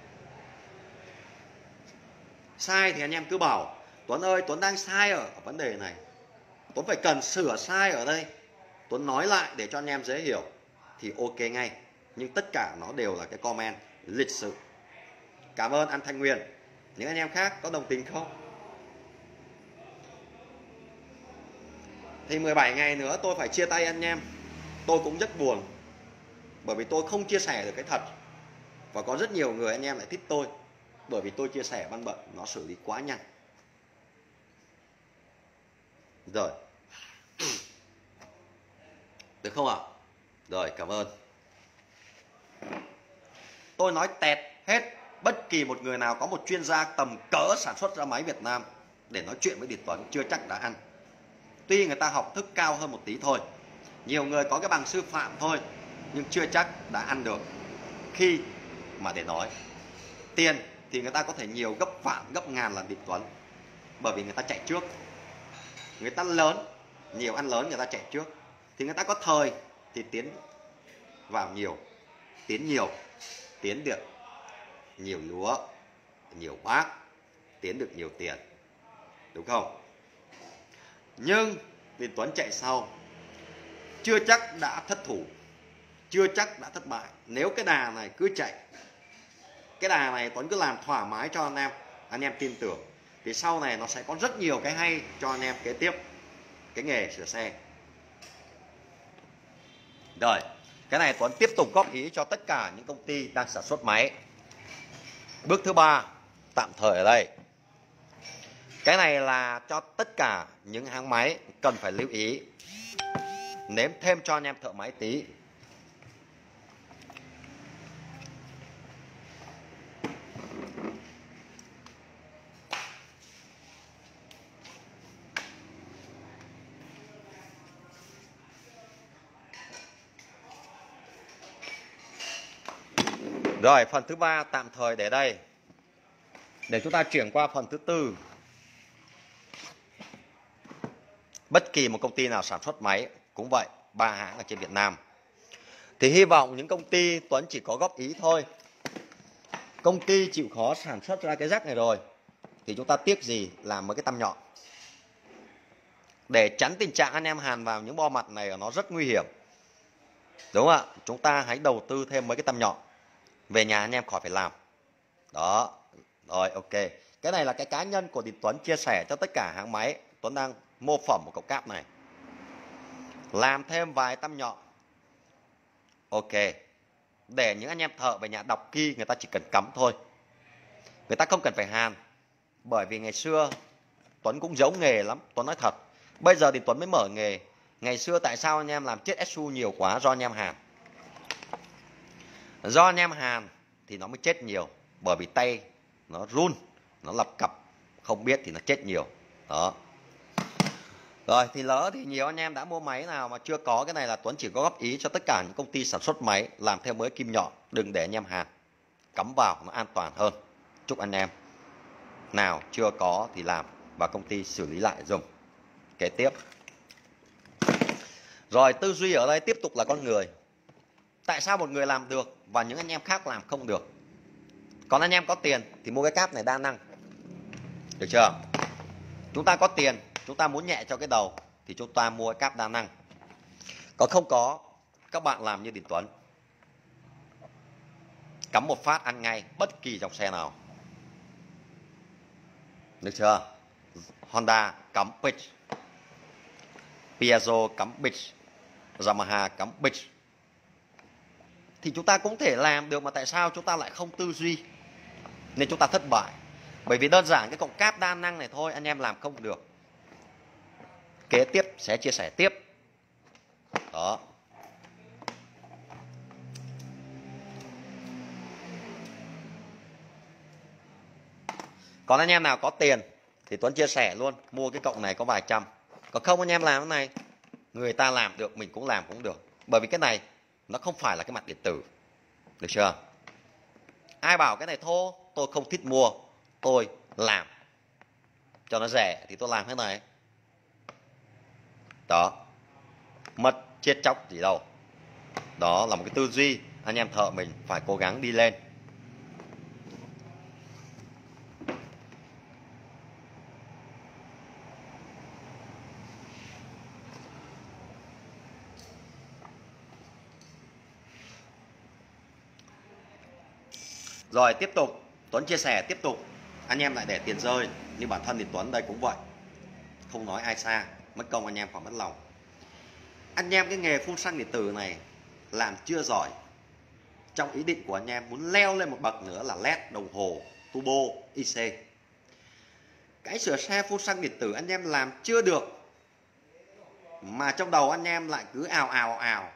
Sai thì anh em cứ bảo Tuấn ơi Tuấn đang sai ở vấn đề này, Tuấn phải cần sửa sai ở đây, Tuấn nói lại để cho anh em dễ hiểu thì ok ngay. Nhưng tất cả nó đều là cái comment lịch sự. Cảm ơn anh Thanh Nguyên. Những anh em khác có đồng tình không? Thì mười bảy ngày nữa tôi phải chia tay anh em. Tôi cũng rất buồn, bởi vì tôi không chia sẻ được cái thật. Và có rất nhiều người anh em lại thích tôi, bởi vì tôi chia sẻ văn bận nó xử lý quá nhanh. Rồi, được không ạ? Rồi, cảm ơn. Tôi nói tẹt hết. Bất kỳ một người nào có một chuyên gia tầm cỡ sản xuất ra máy Việt Nam để nói chuyện với Điền Tuấn chưa chắc đã ăn. Tuy người ta học thức cao hơn một tí thôi, nhiều người có cái bằng sư phạm thôi, nhưng chưa chắc đã ăn được khi mà để nói. Tiền thì người ta có thể nhiều gấp vạn gấp ngàn lần Điền Tuấn, bởi vì người ta chạy trước. Người ta lớn, nhiều ăn lớn người ta chạy trước, thì người ta có thời thì tiến vào nhiều, tiến nhiều, tiến được nhiều lúa, nhiều bác, tiến được nhiều tiền, đúng không? Nhưng Điền Tuấn chạy sau chưa chắc đã thất thủ, chưa chắc đã thất bại. Nếu cái đà này cứ chạy, cái đà này Tuấn cứ làm thoải mái cho anh em, anh em tin tưởng thì sau này nó sẽ có rất nhiều cái hay cho anh em kế tiếp cái nghề sửa xe. Rồi, cái này Tuấn tiếp tục góp ý cho tất cả những công ty đang sản xuất máy. Bước thứ ba, tạm thời ở đây. Cái này là cho tất cả những hãng máy cần phải lưu ý. Nếm thêm cho anh em thợ máy tí. Rồi, phần thứ ba tạm thời để đây, để chúng ta chuyển qua phần thứ tư. Bất kỳ một công ty nào sản xuất máy cũng vậy, ba hãng ở trên Việt Nam. Thì hy vọng những công ty Tuấn chỉ có góp ý thôi. Công ty chịu khó sản xuất ra cái rắc này rồi thì chúng ta tiếc gì làm mấy cái tăm nhọn. Để tránh tình trạng anh em hàn vào những bo mặt này nó rất nguy hiểm, đúng không ạ? Chúng ta hãy đầu tư thêm mấy cái tăm nhọn, về nhà anh em khỏi phải làm. Đó, rồi ok. Cái này là cái cá nhân của Điền Tuấn chia sẻ cho tất cả hãng máy. Tuấn đang mô phỏng một cậu cáp này, làm thêm vài tăm nhọn. Ok, để những anh em thợ về nhà đọc key, người ta chỉ cần cắm thôi, người ta không cần phải hàn. Bởi vì ngày xưa Tuấn cũng giấu nghề lắm, Tuấn nói thật. Bây giờ thì Tuấn mới mở nghề. Ngày xưa tại sao anh em làm chết ét u nhiều quá? Do anh em hàn. Do anh em hàn thì nó mới chết nhiều. Bởi vì tay nó run, nó lập cặp, không biết thì nó chết nhiều. Đó. Rồi thì lỡ thì nhiều anh em đã mua máy nào mà chưa có cái này là Tuấn chỉ có góp ý cho tất cả những công ty sản xuất máy làm theo mới kim nhọn. Đừng để anh em hàn, cắm vào nó an toàn hơn. Chúc anh em nào chưa có thì làm và công ty xử lý lại dùng. Kế tiếp. Rồi tư duy ở đây tiếp tục là con người. Tại sao một người làm được và những anh em khác làm không được? Còn anh em có tiền thì mua cái cáp này đa năng, được chưa? Chúng ta có tiền, chúng ta muốn nhẹ cho cái đầu thì chúng ta mua cái cáp đa năng. Còn không có, các bạn làm như Điền Tuấn, cắm một phát ăn ngay bất kỳ dòng xe nào, được chưa? Honda cắm pitch, Piaggio cắm pitch, Yamaha cắm pitch, thì chúng ta cũng thể làm được. Mà tại sao chúng ta lại không tư duy nên chúng ta thất bại? Bởi vì đơn giản cái cổng cáp đa năng này thôi anh em làm không được. Kế tiếp sẽ chia sẻ tiếp. Đó. Còn anh em nào có tiền thì Tuấn chia sẻ luôn, mua cái cộng này có vài trăm. Còn không anh em làm cái này, người ta làm được mình cũng làm cũng được. Bởi vì cái này nó không phải là cái mặt điện tử, được chưa? Ai bảo cái này thô, tôi không thích mua, tôi làm cho nó rẻ thì tôi làm thế này. Đó, mất chết chóc gì đâu. Đó là một cái tư duy anh em thợ mình phải cố gắng đi lên. Rồi tiếp tục, Tuấn chia sẻ tiếp tục. Anh em lại để tiền rơi, như bản thân thì Tuấn đây cũng vậy. Không nói ai xa, mất công anh em khỏi mất lòng. Anh em cái nghề phun xăng điện tử này làm chưa giỏi. Trong ý định của anh em muốn leo lên một bậc nữa là led, đồng hồ, turbo, i xê. Cái sửa xe phun xăng điện tử anh em làm chưa được, mà trong đầu anh em lại cứ ào ào ào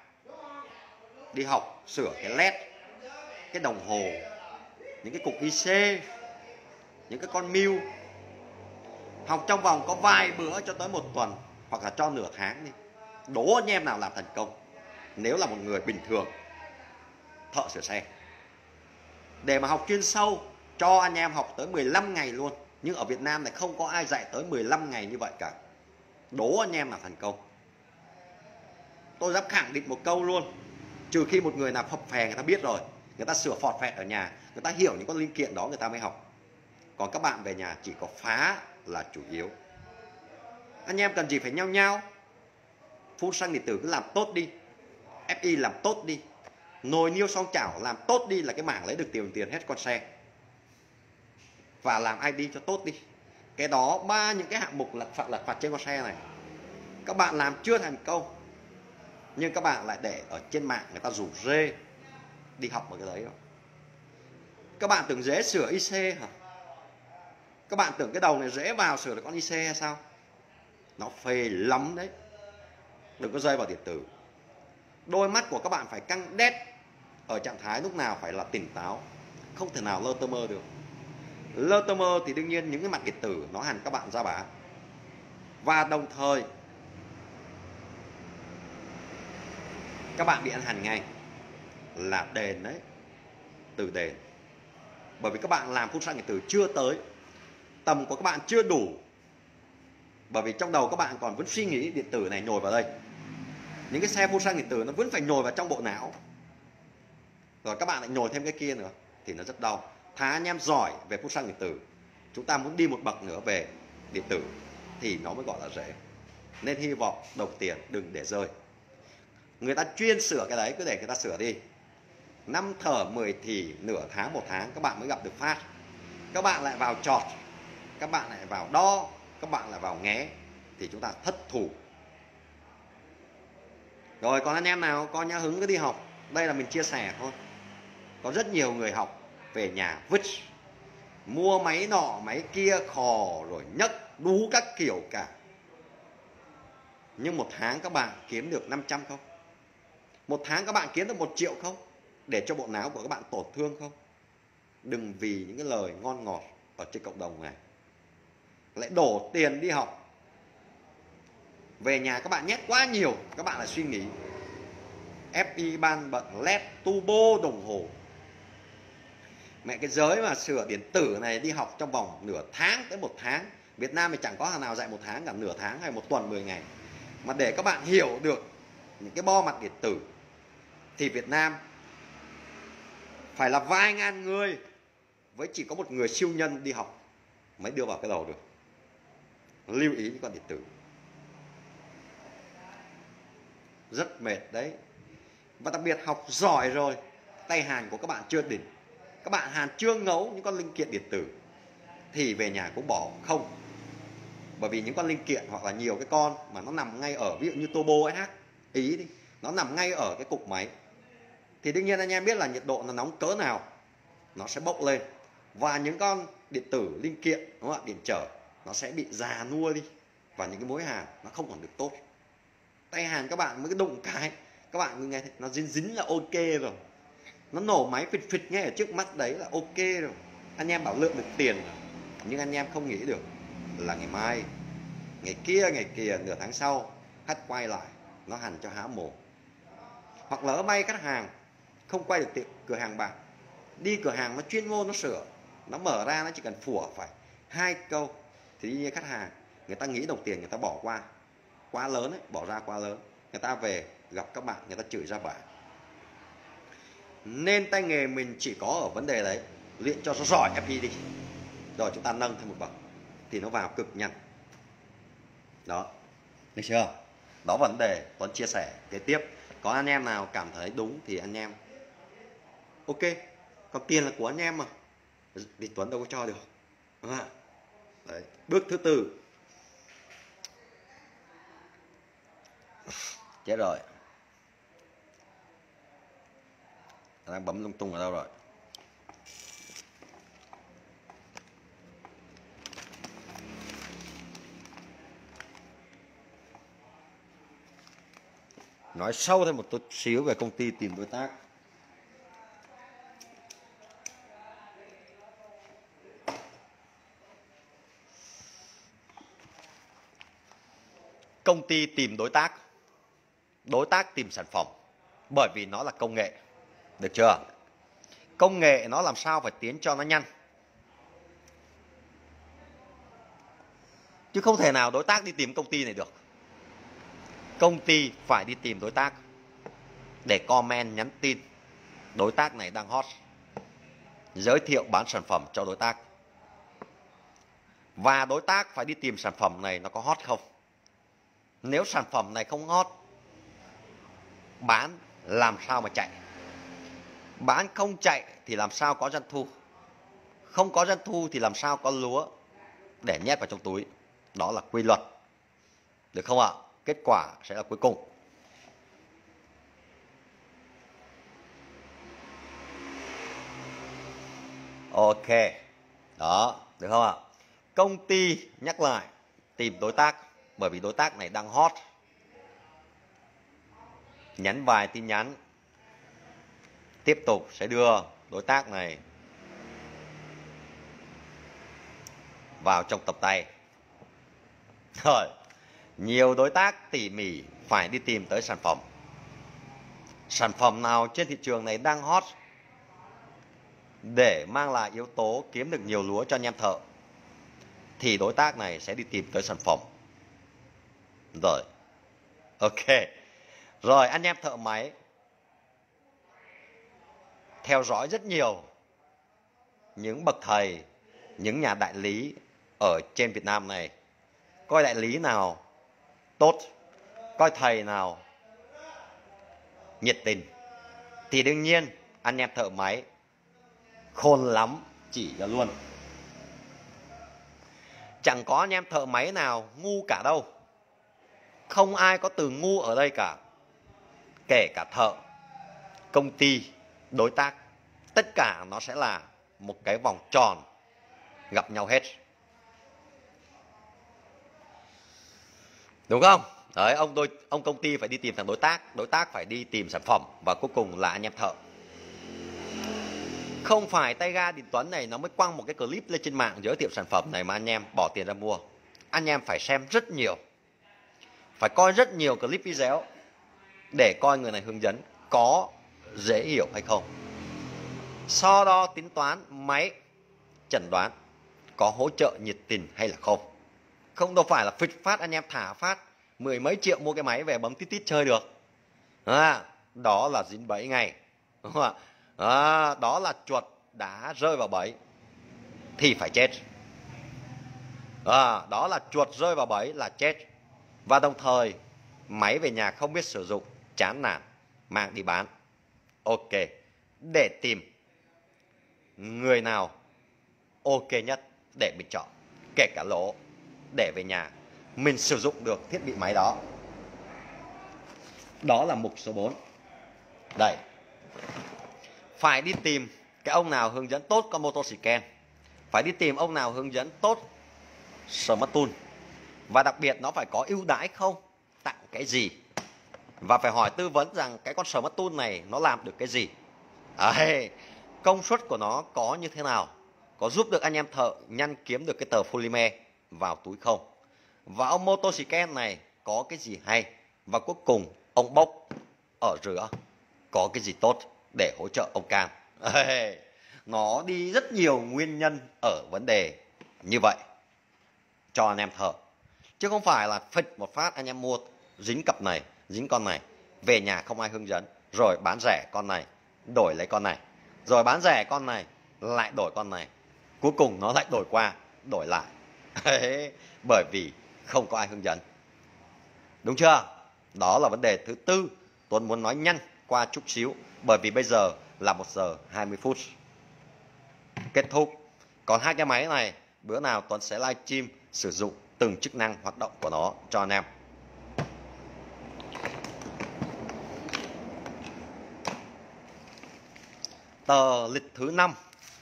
đi học sửa cái led, cái đồng hồ, những cái cục i xê, những cái con mưu. Học trong vòng có vài bữa cho tới một tuần, hoặc là cho nửa tháng đi. Đố anh em nào làm thành công nếu là một người bình thường thợ sửa xe. Để mà học chuyên sâu cho anh em học tới mười lăm ngày luôn. Nhưng ở Việt Nam này không có ai dạy tới mười lăm ngày như vậy cả. Đố anh em nào thành công. Tôi dám khẳng định một câu luôn, trừ khi một người nào phập phè người ta biết rồi, người ta sửa phọt phẹt ở nhà, người ta hiểu những con linh kiện đó người ta mới học. Còn các bạn về nhà chỉ có phá là chủ yếu. Anh em cần gì phải nhau nhau. Phun xăng điện tử cứ làm tốt đi, ép i làm tốt đi, nồi niêu xoong chảo làm tốt đi là cái mảng lấy được tiền tiền hết con xe. Và làm i đê cho tốt đi. Cái đó ba những cái hạng mục lặt phặt lặt phặt trên con xe này các bạn làm chưa thành công, nhưng các bạn lại để ở trên mạng người ta rủ rê đi học một cái đấy đó. Các bạn tưởng dễ sửa i xê hả? Các bạn tưởng cái đầu này dễ vào sửa được con i xê hay sao? Nó phê lắm đấy. Đừng có rơi vào điện tử. Đôi mắt của các bạn phải căng đét, ở trạng thái lúc nào phải là tỉnh táo, không thể nào lơ tơ mơ được. Lơ tơ mơ thì đương nhiên những cái mặt điện tử nó hằn các bạn ra bả. Và đồng thời các bạn bị ăn hằn ngay là đền đấy, từ đền. Bởi vì các bạn làm phun xăng điện tử chưa tới, tầm của các bạn chưa đủ. Bởi vì trong đầu các bạn còn vẫn suy nghĩ điện tử này nhồi vào đây. Những cái xe phun xăng điện tử nó vẫn phải nhồi vào trong bộ não. Rồi các bạn lại nhồi thêm cái kia nữa thì nó rất đau. Thà anh em giỏi về phun xăng điện tử, chúng ta muốn đi một bậc nữa về điện tử thì nó mới gọi là dễ. Nên hy vọng đồng tiền đừng để rơi. Người ta chuyên sửa cái đấy cứ để người ta sửa đi. Năm thở mười thì, nửa tháng một tháng các bạn mới gặp được phát. Các bạn lại vào chọt, các bạn lại vào đo, các bạn lại vào nghé thì chúng ta thất thủ. Rồi còn anh em nào có nhã hứng cứ đi học. Đây là mình chia sẻ thôi. Có rất nhiều người học về nhà vứt, mua máy nọ máy kia khò rồi nhấc đú các kiểu cả. Nhưng một tháng các bạn kiếm được năm trăm không? Một tháng các bạn kiếm được một triệu không? Để cho bộ não của các bạn tổn thương không? Đừng vì những cái lời ngon ngọt ở trên cộng đồng này lại đổ tiền đi học. Về nhà các bạn nhét quá nhiều, các bạn lại suy nghĩ ép i ban bận led, turbo, đồng hồ. Mẹ cái giới mà sửa điện tử này đi học trong vòng nửa tháng tới một tháng. Việt Nam thì chẳng có hàng nào dạy một tháng cả, nửa tháng hay một tuần mười ngày. Mà để các bạn hiểu được những cái bo mặt điện tử thì Việt Nam phải là vài ngàn người với chỉ có một người siêu nhân đi học mới đưa vào cái đầu được. Lưu ý những con điện tử rất mệt đấy. Và đặc biệt học giỏi rồi, tay hàn của các bạn chưa đỉnh, các bạn hàn chưa ngấu những con linh kiện điện tử thì về nhà cũng bỏ không. Bởi vì những con linh kiện hoặc là nhiều cái con mà nó nằm ngay ở, ví dụ như turbo ét hát ý đi, nó nằm ngay ở cái cục máy thì đương nhiên anh em biết là nhiệt độ nó nóng cỡ nào nó sẽ bốc lên. Và những con điện tử linh kiện, đúng không ạ, điện trở, nó sẽ bị già nua đi. Và những cái mối hàn nó không còn được tốt. Tay hàn các bạn mới đụng cái, các bạn nghe thấy nó dính dính là ok rồi. Nó nổ máy phịch phịch ngay ở trước mắt đấy là ok rồi. Anh em bảo lượng được tiền rồi. Nhưng anh em không nghĩ được là ngày mai, ngày kia, ngày kia, nửa tháng sau khách quay lại nó hằn cho há mồm. Hoặc lỡ may khách hàng không quay được tiệm cửa hàng bạn, đi cửa hàng nó chuyên môn nó sửa, nó mở ra nó chỉ cần phủa phải hai câu thì đi như khách hàng, người ta nghĩ đồng tiền người ta bỏ qua. quá lớn ấy, bỏ ra quá lớn, người ta về gặp các bạn, người ta chửi ra bả. Nên tay nghề mình chỉ có ở vấn đề đấy, luyện cho nó giỏi ép pê đi, rồi chúng ta nâng thêm một bậc thì nó vào cực nhanh. Đó, được chưa? Đó vấn đề Tuấn chia sẻ kế tiếp. Có anh em nào cảm thấy đúng thì anh em ok, còn tiền là của anh em mà, thì Tuấn đâu có cho được. Đấy. Bước thứ tư. Chết rồi, đang bấm lung tung ở đâu rồi? Nói sâu thêm một chút xíu về công ty tìm đối tác. Công ty tìm đối tác, đối tác tìm sản phẩm, bởi vì nó là công nghệ. Được chưa? Công nghệ nó làm sao phải tiến cho nó nhanh. Chứ không thể nào đối tác đi tìm công ty này được. Công ty phải đi tìm đối tác để comment nhắn tin đối tác này đang hot, giới thiệu bán sản phẩm cho đối tác. Và đối tác phải đi tìm sản phẩm này nó có hot không. Nếu sản phẩm này không hot, bán làm sao mà chạy. Bán không chạy thì làm sao có doanh thu. Không có doanh thu thì làm sao có lúa để nhét vào trong túi. Đó là quy luật. Được không ạ? Kết quả sẽ là cuối cùng. Ok. Đó, được không ạ? Công ty nhắc lại tìm đối tác, bởi vì đối tác này đang hot. Nhắn vài tin nhắn, tiếp tục sẽ đưa đối tác này vào trong tập tay. Rồi, nhiều đối tác tỉ mỉ phải đi tìm tới sản phẩm. Sản phẩm nào trên thị trường này đang hot để mang lại yếu tố kiếm được nhiều lúa cho anh em thợ, thì đối tác này sẽ đi tìm tới sản phẩm. Rồi, ok. Rồi anh em thợ máy theo dõi rất nhiều những bậc thầy, những nhà đại lý ở trên Việt Nam này. Coi đại lý nào tốt, coi thầy nào nhiệt tình, thì đương nhiên anh em thợ máy khôn lắm chỉ ra luôn. Chẳng có anh em thợ máy nào ngu cả đâu. Không ai có từ ngu ở đây cả. Kể cả thợ, công ty, đối tác, tất cả nó sẽ là một cái vòng tròn gặp nhau hết. Đúng không? Đấy, ông đôi, ông công ty phải đi tìm thằng đối tác, đối tác phải đi tìm sản phẩm, và cuối cùng là anh em thợ. Không phải tay ga Đình Tuấn này nó mới quăng một cái clip lên trên mạng giới thiệu sản phẩm này mà anh em bỏ tiền ra mua. Anh em phải xem rất nhiều, phải coi rất nhiều clip video để coi người này hướng dẫn có dễ hiểu hay không. So đo tính toán máy, chẩn đoán có hỗ trợ nhiệt tình hay là không. Không đâu phải là phịch phát anh em thả phát mười mấy triệu mua cái máy về bấm tít tít chơi được. À, đó là dính bẫy ngay. Đúng không ạ? À, đó là chuột đã rơi vào bẫy thì phải chết. À, đó là chuột rơi vào bẫy là chết. Và đồng thời máy về nhà không biết sử dụng, chán nản, mang đi bán. Ok, để tìm người nào ok nhất để mình chọn, kể cả lỗ, để về nhà mình sử dụng được thiết bị máy đó. Đó là mục số bốn. Đây, phải đi tìm cái ông nào hướng dẫn tốt con motocycle, phải đi tìm ông nào hướng dẫn tốt Smart Tool, và đặc biệt nó phải có ưu đãi không, tặng cái gì, và phải hỏi tư vấn rằng cái con Smart Tool này nó làm được cái gì. Đấy, công suất của nó có như thế nào, có giúp được anh em thợ nhanh kiếm được cái tờ polymer vào túi không, và ông motocycle này có cái gì hay, và cuối cùng ông bốc ở giữa có cái gì tốt để hỗ trợ ông Cam. Ê, nó đi rất nhiều nguyên nhân ở vấn đề như vậy cho anh em thợ. Chứ không phải là phịch một phát anh em mua dính cặp này, dính con này, về nhà không ai hướng dẫn, rồi bán rẻ con này, đổi lấy con này, rồi bán rẻ con này, lại đổi con này, cuối cùng nó lại đổi qua, đổi lại. Bởi vì không có ai hướng dẫn. Đúng chưa? Đó là vấn đề thứ tư. Tuấn muốn nói nhanh qua chút xíu, bởi vì bây giờ là một giờ hai mươi phút. Kết thúc. Còn hai cái máy này, bữa nào Tuấn sẽ live stream sử dụng từng chức năng hoạt động của nó cho anh em. Tờ lịch thứ năm.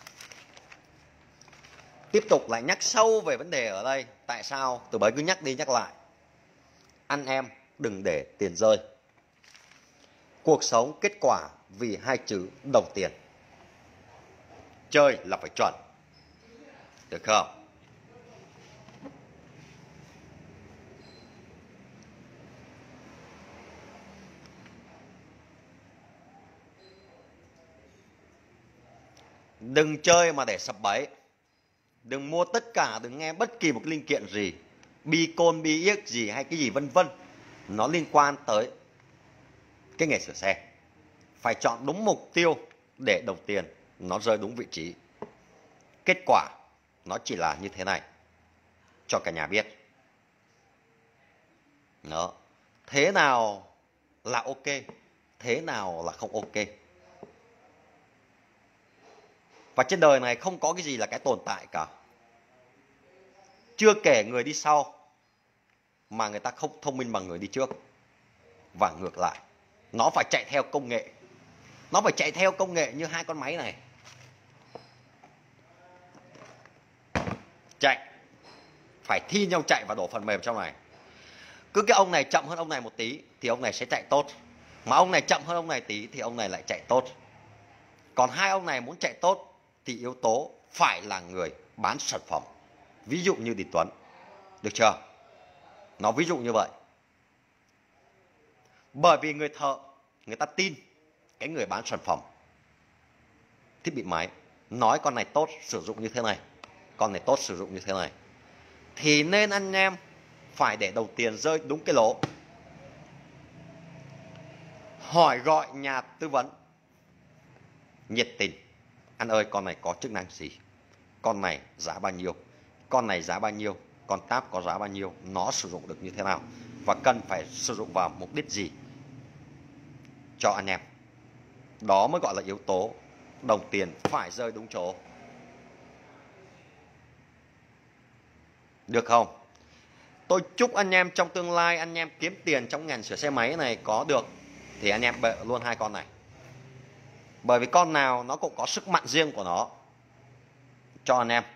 Tiếp tục lại nhắc sâu về vấn đề ở đây. Tại sao từ bấy cứ nhắc đi nhắc lại. Anh em đừng để tiền rơi. Cuộc sống kết quả vì hai chữ đồng tiền. Chơi là phải chuẩn. Được không? Đừng chơi mà để sập bẫy. Đừng mua tất cả, đừng nghe bất kỳ một cái linh kiện gì, bi côn, bi ếc gì hay cái gì vân vân. Nó liên quan tới cái nghề sửa xe. Phải chọn đúng mục tiêu để đồng tiền nó rơi đúng vị trí. Kết quả nó chỉ là như thế này, cho cả nhà biết. Đó. Thế nào là ok, thế nào là không ok. Và trên đời này không có cái gì là cái tồn tại cả. Chưa kể người đi sau mà người ta không thông minh bằng người đi trước. Và ngược lại, nó phải chạy theo công nghệ. Nó phải chạy theo công nghệ như hai con máy này. Chạy. Phải thi nhau chạy và đổ phần mềm trong này. Cứ cái ông này chậm hơn ông này một tí thì ông này sẽ chạy tốt. Mà ông này chậm hơn ông này tí thì ông này lại chạy tốt. Còn hai ông này muốn chạy tốt thì yếu tố phải là người bán sản phẩm. Ví dụ như Đình Tuấn. Được chưa? Nó ví dụ như vậy. Bởi vì người thợ, người ta tin cái người bán sản phẩm thiết bị máy nói con này tốt sử dụng như thế này, con này tốt sử dụng như thế này, thì nên anh em phải để đồng tiền rơi đúng cái lỗ. Hỏi gọi nhà tư vấn nhiệt tình. Anh ơi, con này có chức năng gì? Con này giá bao nhiêu? Con này giá bao nhiêu? Con táp có giá bao nhiêu? Nó sử dụng được như thế nào? Và cần phải sử dụng vào mục đích gì? Cho anh em. Đó mới gọi là yếu tố đồng tiền phải rơi đúng chỗ. Được không? Tôi chúc anh em trong tương lai anh em kiếm tiền trong ngành sửa xe máy này có được thì anh em bệ luôn hai con này. Bởi vì con nào nó cũng có sức mạnh riêng của nó cho anh em.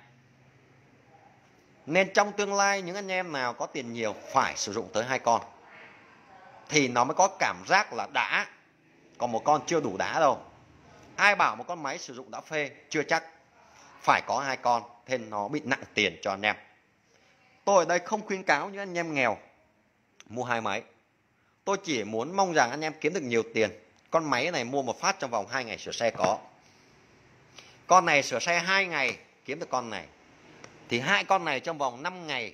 Nên trong tương lai những anh em nào có tiền nhiều phải sử dụng tới hai con thì nó mới có cảm giác là đã. Còn một con chưa đủ đã đâu. Ai bảo một con máy sử dụng đã phê, chưa chắc. Phải có hai con thì nó bị nặng tiền cho anh em. Tôi ở đây không khuyến cáo những anh em nghèo mua hai máy. Tôi chỉ muốn mong rằng anh em kiếm được nhiều tiền. Con máy này mua một phát trong vòng hai ngày sửa xe có. Con này sửa xe hai ngày kiếm được con này. Thì hai con này trong vòng năm ngày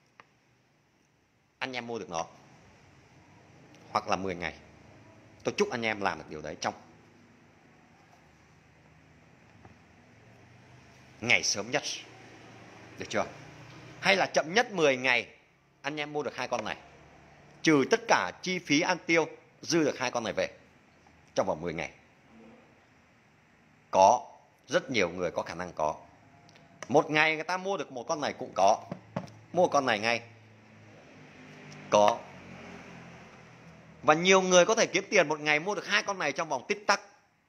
anh em mua được nó. Hoặc là mười ngày. Tôi chúc anh em làm được điều đấy trong ngày sớm nhất. Được chưa? Hay là chậm nhất mười ngày anh em mua được hai con này. Trừ tất cả chi phí ăn tiêu, dư được hai con này về trong vòng mười ngày. Có. Rất nhiều người có khả năng có. Một ngày người ta mua được một con này cũng có. Mua con này ngay. Có. Và nhiều người có thể kiếm tiền một ngày mua được hai con này trong vòng tích tắc.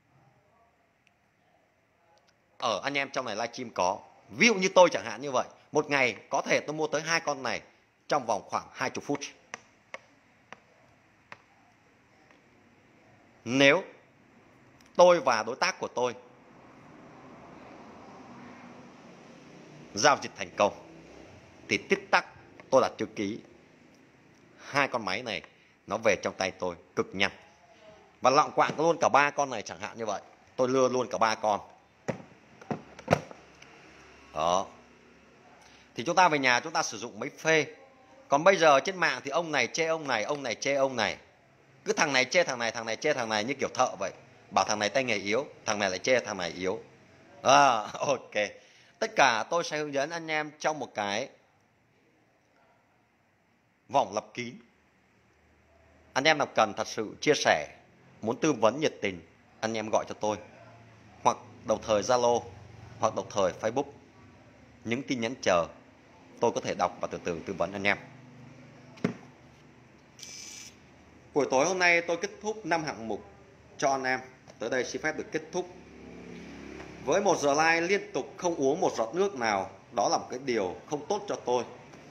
Ở anh em trong này livestream có. Ví dụ như tôi chẳng hạn như vậy. Một ngày có thể tôi mua tới hai con này trong vòng khoảng hai mươi phút. Nếu tôi và đối tác của tôi giao dịch thành công thì tích tắc tôi đặt chữ ký. Hai con máy này nó về trong tay tôi cực nhanh. Và lọng quạng luôn cả ba con này chẳng hạn như vậy. Tôi lừa luôn cả ba con. Đó. Thì chúng ta về nhà chúng ta sử dụng máy phê. Còn bây giờ trên mạng thì ông này chê ông này, ông này chê ông này. Cứ thằng này chê thằng này, thằng này chê thằng này như kiểu thợ vậy. Bảo thằng này tay nghề yếu, thằng này lại chê thằng này yếu. À, ok. Tất cả tôi sẽ hướng dẫn anh em trong một cái vòng lặp kín. Anh em nào cần thật sự chia sẻ, muốn tư vấn nhiệt tình, anh em gọi cho tôi. Hoặc đầu thời Zalo, hoặc đầu thời Facebook. Những tin nhắn chờ, tôi có thể đọc và từ từ tư vấn anh em. Buổi tối hôm nay tôi kết thúc năm hạng mục cho anh em. Tới đây xin phép được kết thúc. Với một giờ like liên tục không uống một giọt nước nào, đó là một cái điều không tốt cho tôi.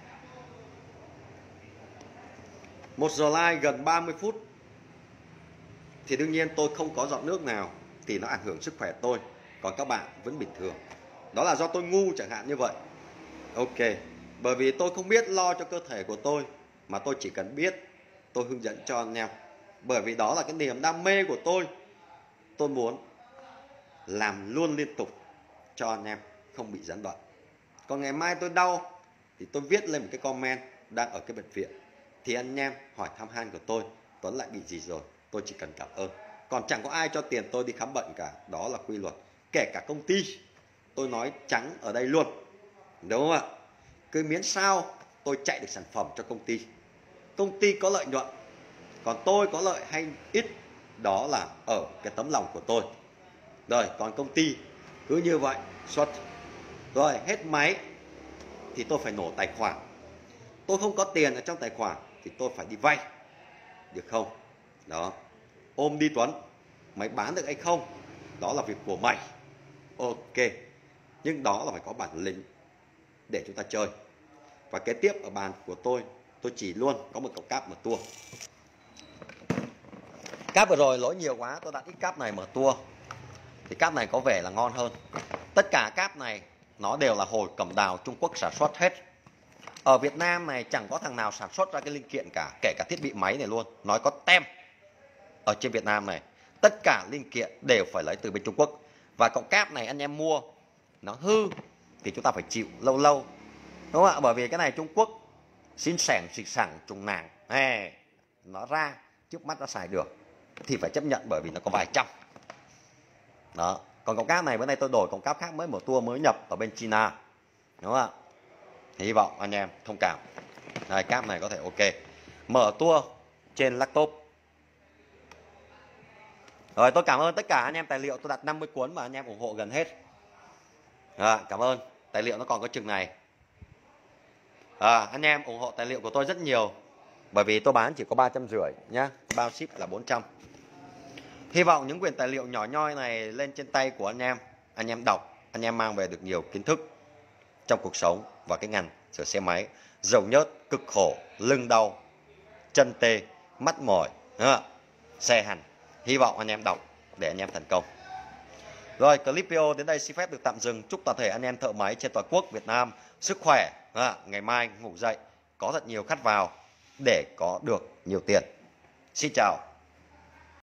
Một giờ like gần ba mươi phút thì đương nhiên tôi không có giọt nước nào thì nó ảnh hưởng sức khỏe tôi. Còn các bạn vẫn bình thường. Đó là do tôi ngu chẳng hạn như vậy. Ok. Bởi vì tôi không biết lo cho cơ thể của tôi, mà tôi chỉ cần biết tôi hướng dẫn cho anh em. Bởi vì đó là cái niềm đam mê của tôi. Tôi muốn làm luôn liên tục cho anh em không bị gián đoạn. Còn ngày mai tôi đau thì tôi viết lên một cái comment đang ở cái bệnh viện, thì anh em hỏi thăm han của tôi, Tuấn lại bị gì rồi, tôi chỉ cần cảm ơn. Còn chẳng có ai cho tiền tôi đi khám bệnh cả. Đó là quy luật. Kể cả công ty, tôi nói trắng ở đây luôn, đúng không ạ? Cứ miễn sao tôi chạy được sản phẩm cho công ty, công ty có lợi nhuận. Còn tôi có lợi hay ít, đó là ở cái tấm lòng của tôi. Rồi, còn công ty cứ như vậy xuất. Rồi, hết máy thì tôi phải nổ tài khoản. Tôi không có tiền ở trong tài khoản thì tôi phải đi vay, được không? Đó. Ôm đi Tuấn, mày bán được hay không, đó là việc của mày. Ok. Nhưng đó là phải có bản lĩnh để chúng ta chơi. Và kế tiếp ở bàn của tôi, tôi chỉ luôn có một cậu cáp mở tua. Cáp vừa rồi lỗi nhiều quá, tôi đặt ít cáp này mở tua. Thì cáp này có vẻ là ngon hơn. Tất cả cáp này nó đều là hồi cầm đào Trung Quốc sản xuất hết. Ở Việt Nam này chẳng có thằng nào sản xuất ra cái linh kiện cả, kể cả thiết bị máy này luôn. Nói có tem. Ở trên Việt Nam này, tất cả linh kiện đều phải lấy từ bên Trung Quốc. Và cậu cáp này anh em mua nó hư thì chúng ta phải chịu lâu lâu, đúng không ạ? Bởi vì cái này Trung Quốc xin sẻng xịt sẳng trùng nàng, à, nó ra trước mắt nó xài được thì phải chấp nhận, bởi vì nó có vài trăm. Đó. Còn cổng cáp này bữa nay tôi đổi cổng cáp khác mới mở tua, mới nhập ở bên China, đúng không ạ? Thì hy vọng anh em thông cảm. Đây, cáp này có thể ok. Mở tua trên laptop. Rồi, tôi cảm ơn tất cả anh em tài liệu. Tôi đặt năm mươi cuốn mà anh em ủng hộ gần hết. À, cảm ơn. Tài liệu nó còn có chừng này. À, anh em ủng hộ tài liệu của tôi rất nhiều. Bởi vì tôi bán chỉ có ba trăm rưỡi nhá, bao ship là bốn trăm. Hy vọng những quyển tài liệu nhỏ nhoi này lên trên tay của anh em, anh em đọc, anh em mang về được nhiều kiến thức trong cuộc sống và cái ngành sửa xe máy. Dầu nhớt, cực khổ, lưng đau, chân tê, mắt mỏi, xe hành. Hy vọng anh em đọc để anh em thành công. Rồi, clip video đến đây xin phép được tạm dừng. Chúc toàn thể anh em thợ máy trên toàn quốc Việt Nam sức khỏe, à, ngày mai ngủ dậy có thật nhiều khát vào để có được nhiều tiền. Xin chào.